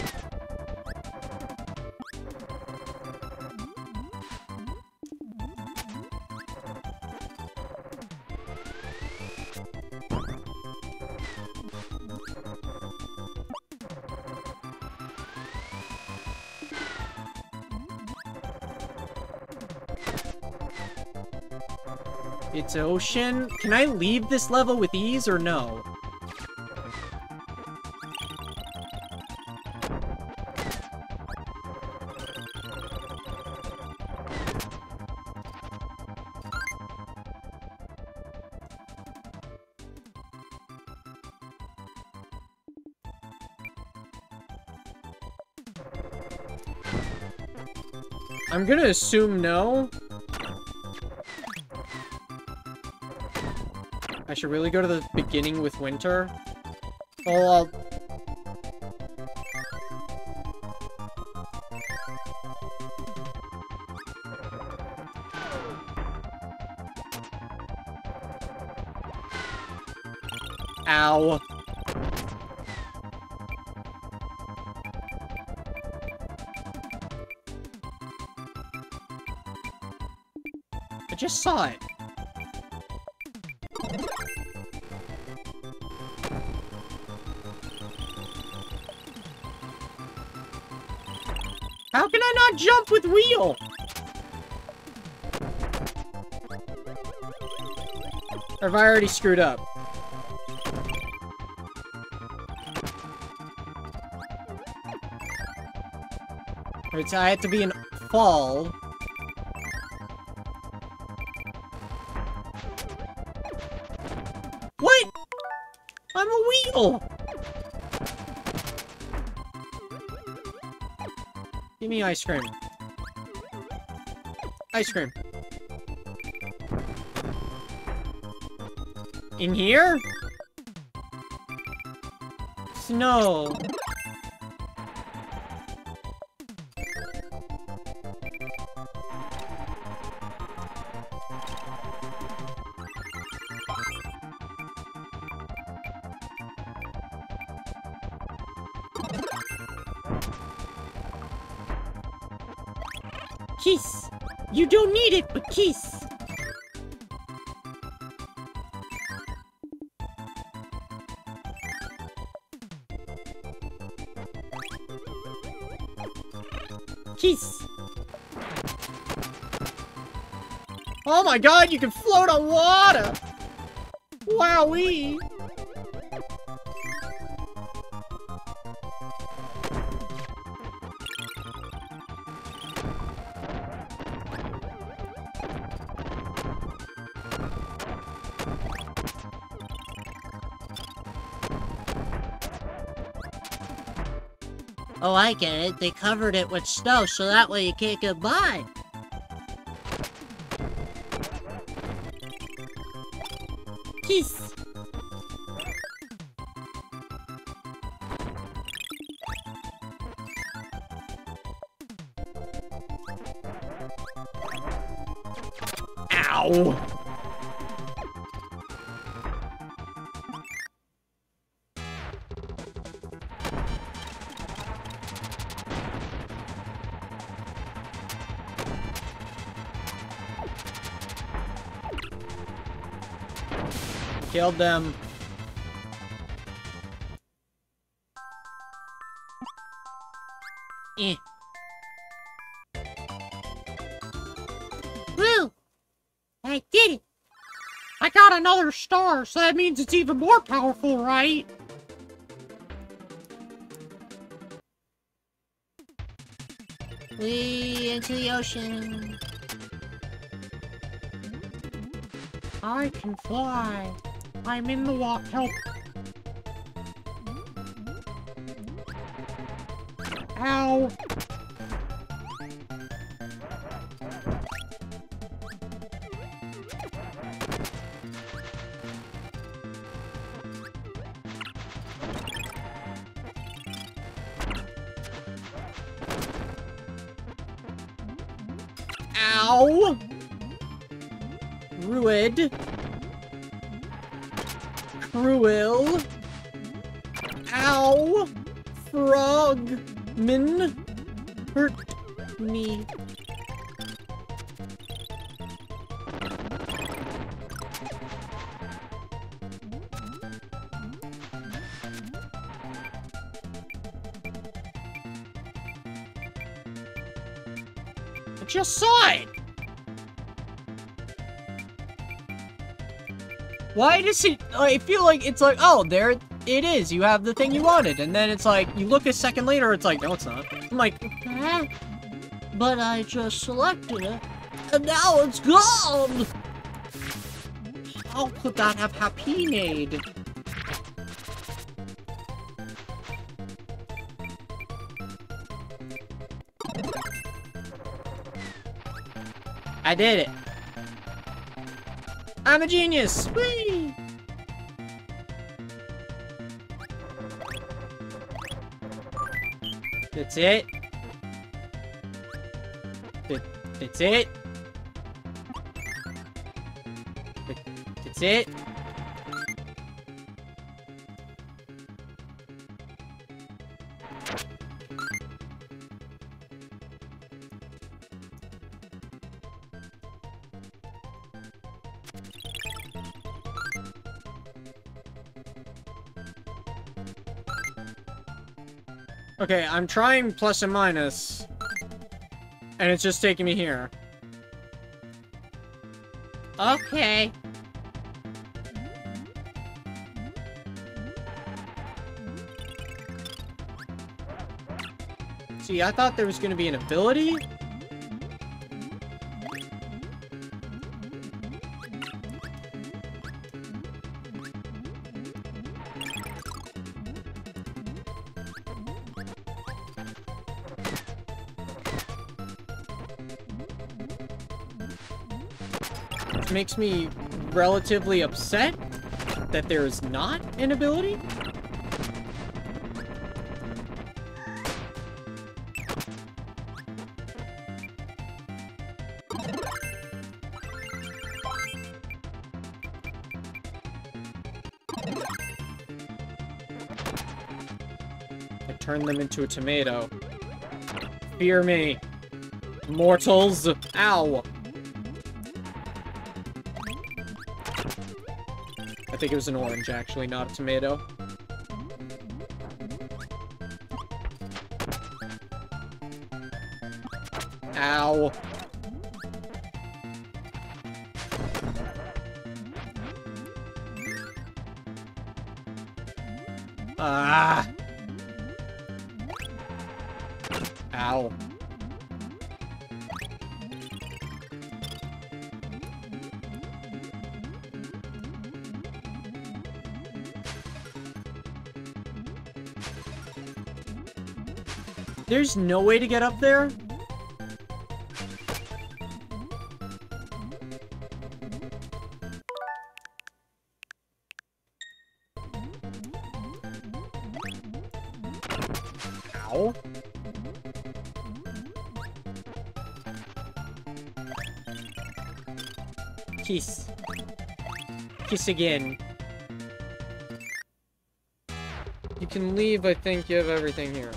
It's ocean. Can I leave this level with ease or no? I'm gonna assume no. I should really go to the beginning with winter. Oh, Ow. I just saw it. How can I not jump with wheel? Or have I already screwed up? Alright, so I had to be in fall. What? I'm a wheel! Give me ice cream. Ice cream. In here? Snow. Kiss. You don't need it, but kiss. Kiss. Oh my god, you can float on water! Wowee! Oh, I get it. They covered it with snow, so that way you can't get by. Kiss. Ow! Killed them. Eh. Woo! I did it! I got another star, so that means it's even more powerful, right? Way into the ocean. I can fly. I'm in the water. Help. Ow. Ow! Rued. Cruel. Ow! Frogman hurt me. I just saw it. Why does it... I feel like it's like, oh, there it is. You have the thing you wanted. And then it's like, you look a second later, it's like, no, it's not. I'm like, Huh? But I just selected it, and now it's gone! how could that have happened? I did it. I'm a genius. Whee! That's it. That's it. That's it. Okay, I'm trying plus and minus, and it's just taking me here. Okay. See, I thought there was going to be an ability. Which makes me relatively upset that there is not an ability. I turned them into a tomato. Fear me, mortals. Ow. I think it was an orange, actually, not a tomato. Ow. Ah. Ow. There's no way to get up there? Ow. Kiss. Kiss again. You can leave, I think you have everything here.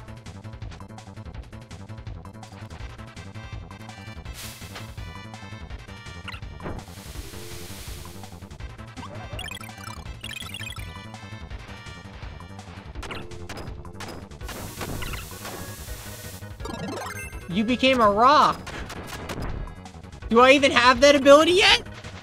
You became a rock. Do I even have that ability yet?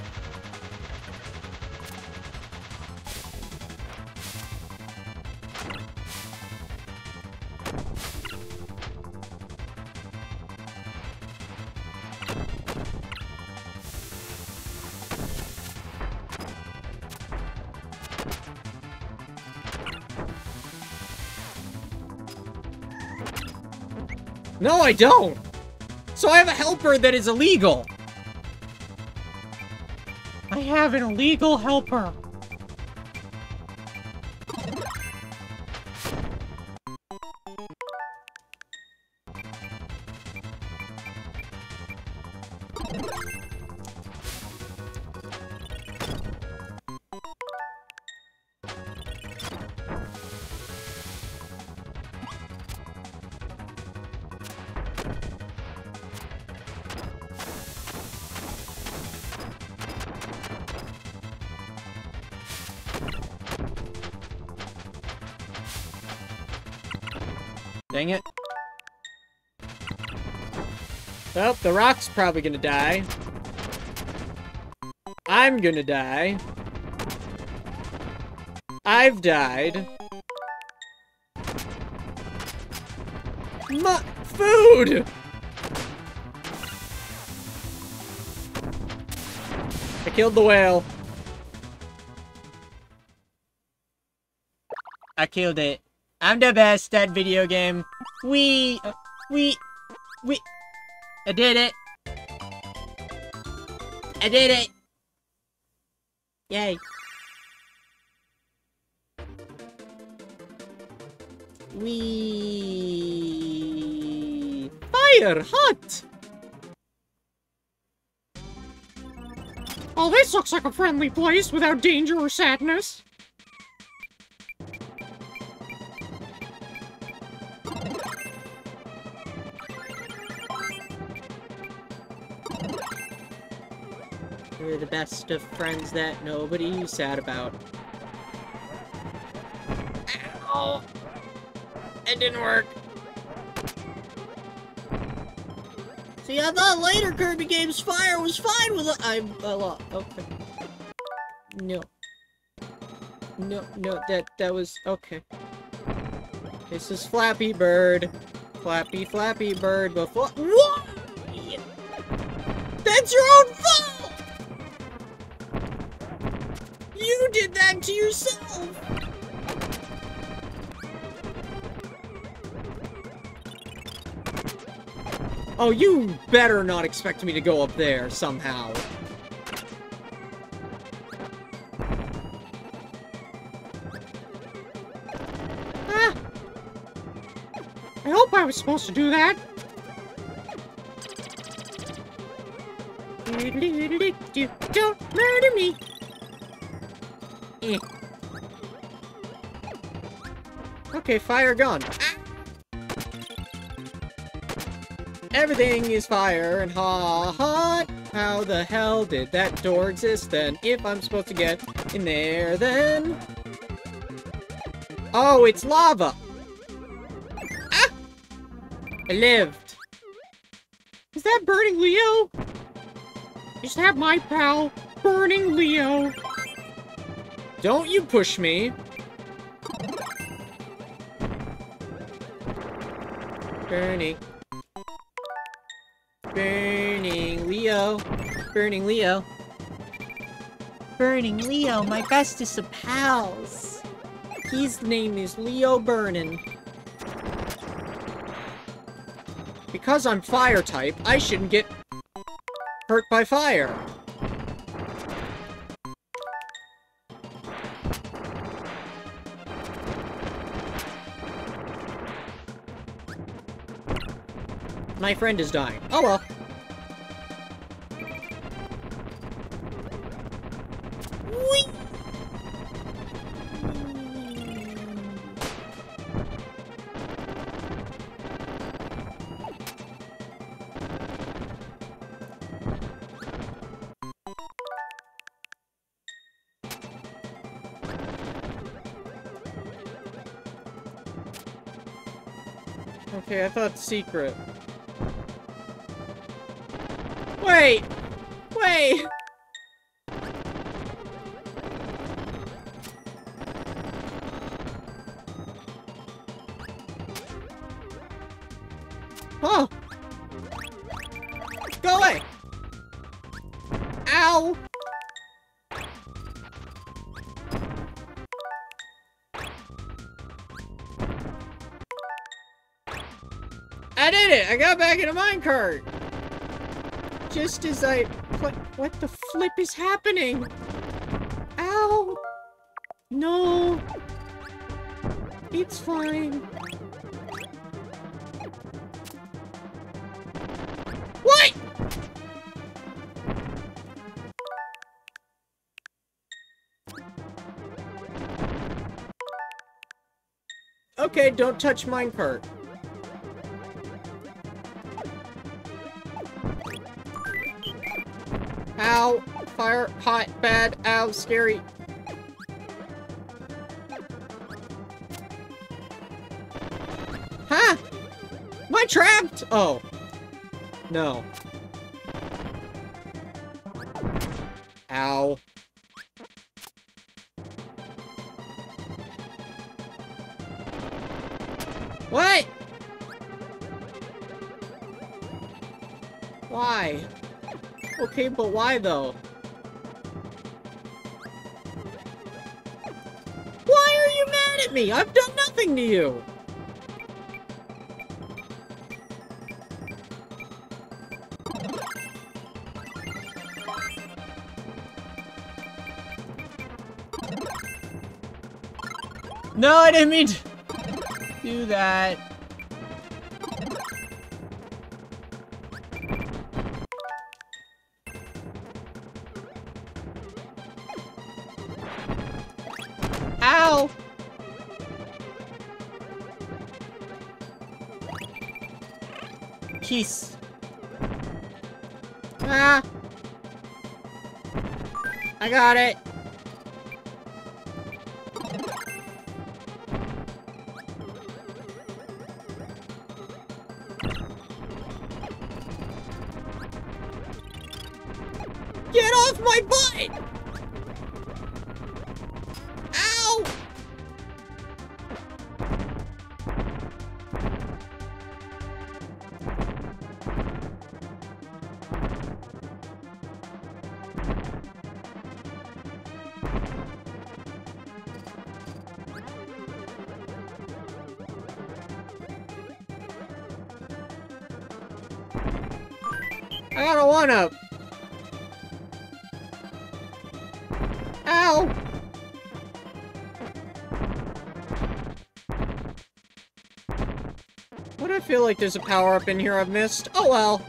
No, I don't! So I have a helper that is illegal! I have an illegal helper! Dang it. Well, the rock's probably gonna die. I'm gonna die. I've died. Food! I killed the whale. I killed it. I'm the best at video game. I did it. I did it. Yay. Fire hot. Oh, this looks like a friendly place without danger or sadness. We're the best of friends that nobody's sad about. Ow! It didn't work. See, I thought later Kirby Game's fire was fine with it. Okay. No. No, that was... Okay. This is Flappy Bird. Flappy Bird before... What? That's your own fault! You did that to yourself! Oh, you better not expect me to go up there somehow. Ah! I hope I was supposed to do that. Don't murder me. Okay, fire gone. Everything is fire and hot. How the hell did that door exist then? If I'm supposed to get in there then... Oh, it's lava. Ah! I lived. Is that Burning Leo? Just have my pal, Burning Leo. Don't you push me. Burning Leo. Burning Leo. Burning Leo, my bestest of pals. His name is Leo Burnin. Because I'm fire type, I shouldn't get hurt by fire. My friend is dying. Oh well. Whee! Okay, I thought secret. Wait! Wait! Oh! Go away! Ow! I did it! I got back in a minecart! Just as I... What the flip is happening? Ow! No! It's fine. What?! Okay, don't touch minecart. Ow! Fire, hot, bad, ow, scary. Huh? Am I trapped? Oh. No. Ow. What? Why? Okay, but why though? Why are you mad at me? I've done nothing to you! No, I didn't mean to do that. Ow! Kiss. Ah! I got it. Get off my butt! Ow! I got a one-up. Ow! What do I feel like there's a power-up in here I've missed? Oh well.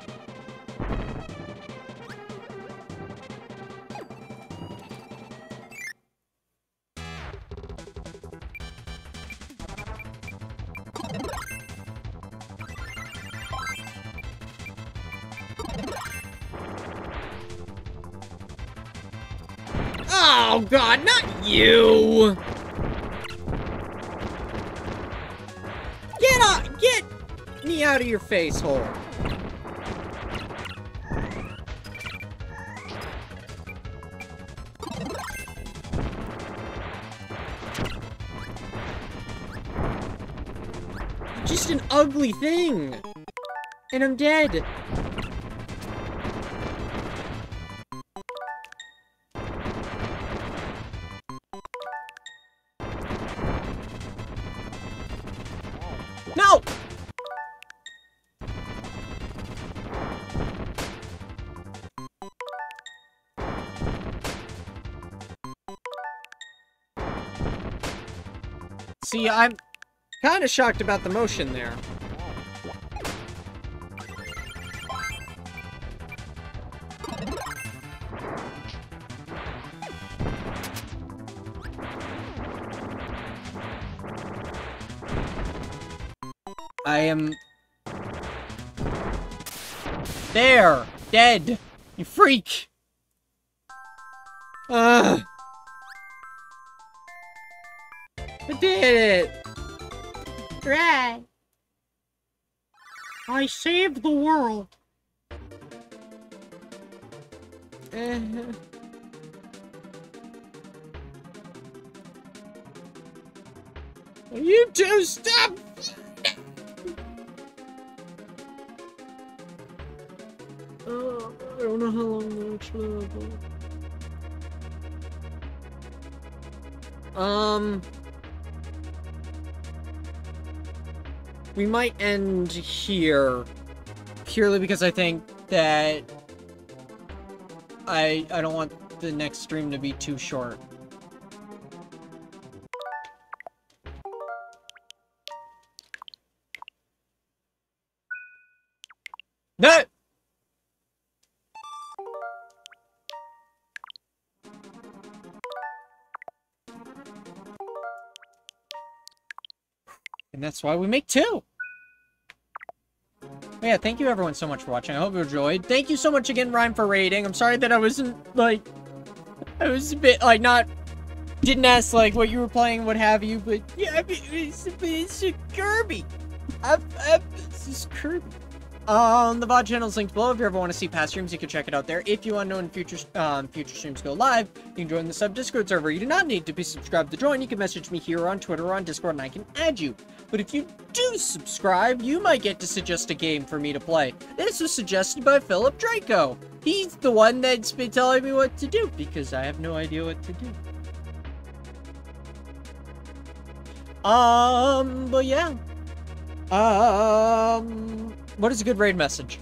Oh god, not you! Get me out of your face hole. Just an ugly thing. And I'm dead. No! See, I'm kind of shocked about the motion there. I am... There! Dead! You freak! Ugh! I did it! Right. I saved the world. You two stop! I don't know how long the next level. We might end here purely because I think that I don't want the next stream to be too short. No! And that's why we make two. But yeah, thank you everyone so much for watching. I hope you enjoyed. Thank you so much again, Ryan, for rating. I'm sorry that I wasn't, like... I was a bit, like, not... Didn't ask, like, what you were playing, what have you, but... Yeah, I mean, it's a Kirby. This is Kirby. The VOD channel is linked below. If you ever want to see past streams, you can check it out there. If you want to know when future streams go live, you can join the sub Discord server. You do not need to be subscribed to join. You can message me here on Twitter or on Discord, and I can add you. But if you do subscribe, you might get to suggest a game for me to play. This was suggested by Philip Draco. He's the one that's been telling me what to do, because I have no idea what to do. But yeah. What is a good raid message?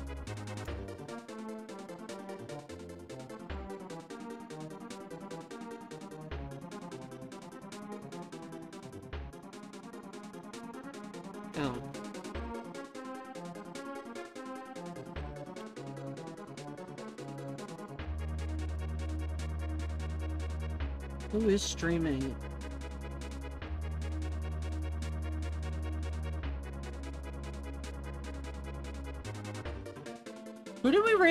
Oh. Who is streaming? Who did we raid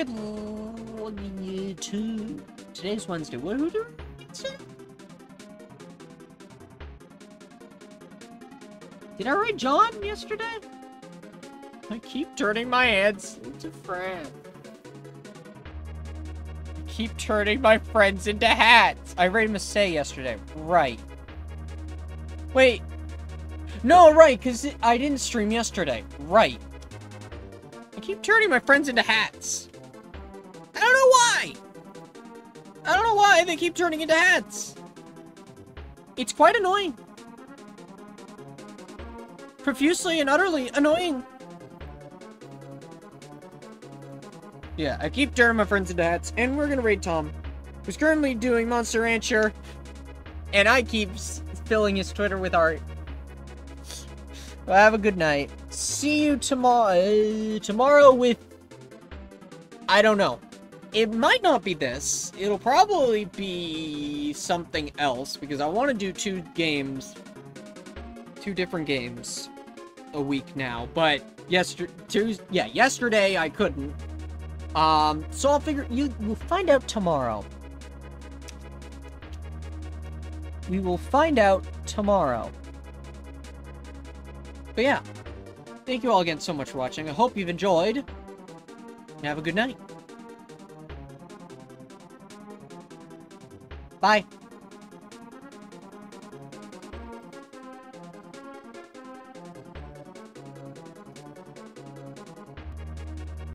to? Today's Wednesday. Who did we raid to? Did I raid John yesterday? I keep turning my ads into friends. I keep turning my friends into hats. I raided Masay yesterday. Right. Wait. No, right, because I didn't stream yesterday. Right. I keep turning my friends into hats. I don't know why. I don't know why they keep turning into hats. It's quite annoying. Profusely and utterly annoying. Yeah, I keep turning my friends into hats, and we're gonna raid Tom, who's currently doing Monster Rancher, and I keep filling his Twitter with art. Well, have a good night. See you tomorrow. Tomorrow with... I don't know. It might not be this. It'll probably be something else, because I want to do two different games a week now. But yesterday I couldn't. So I'll figure... We'll find out tomorrow. We will find out tomorrow. But yeah, thank you all again so much for watching. I hope you've enjoyed. And have a good night. Bye.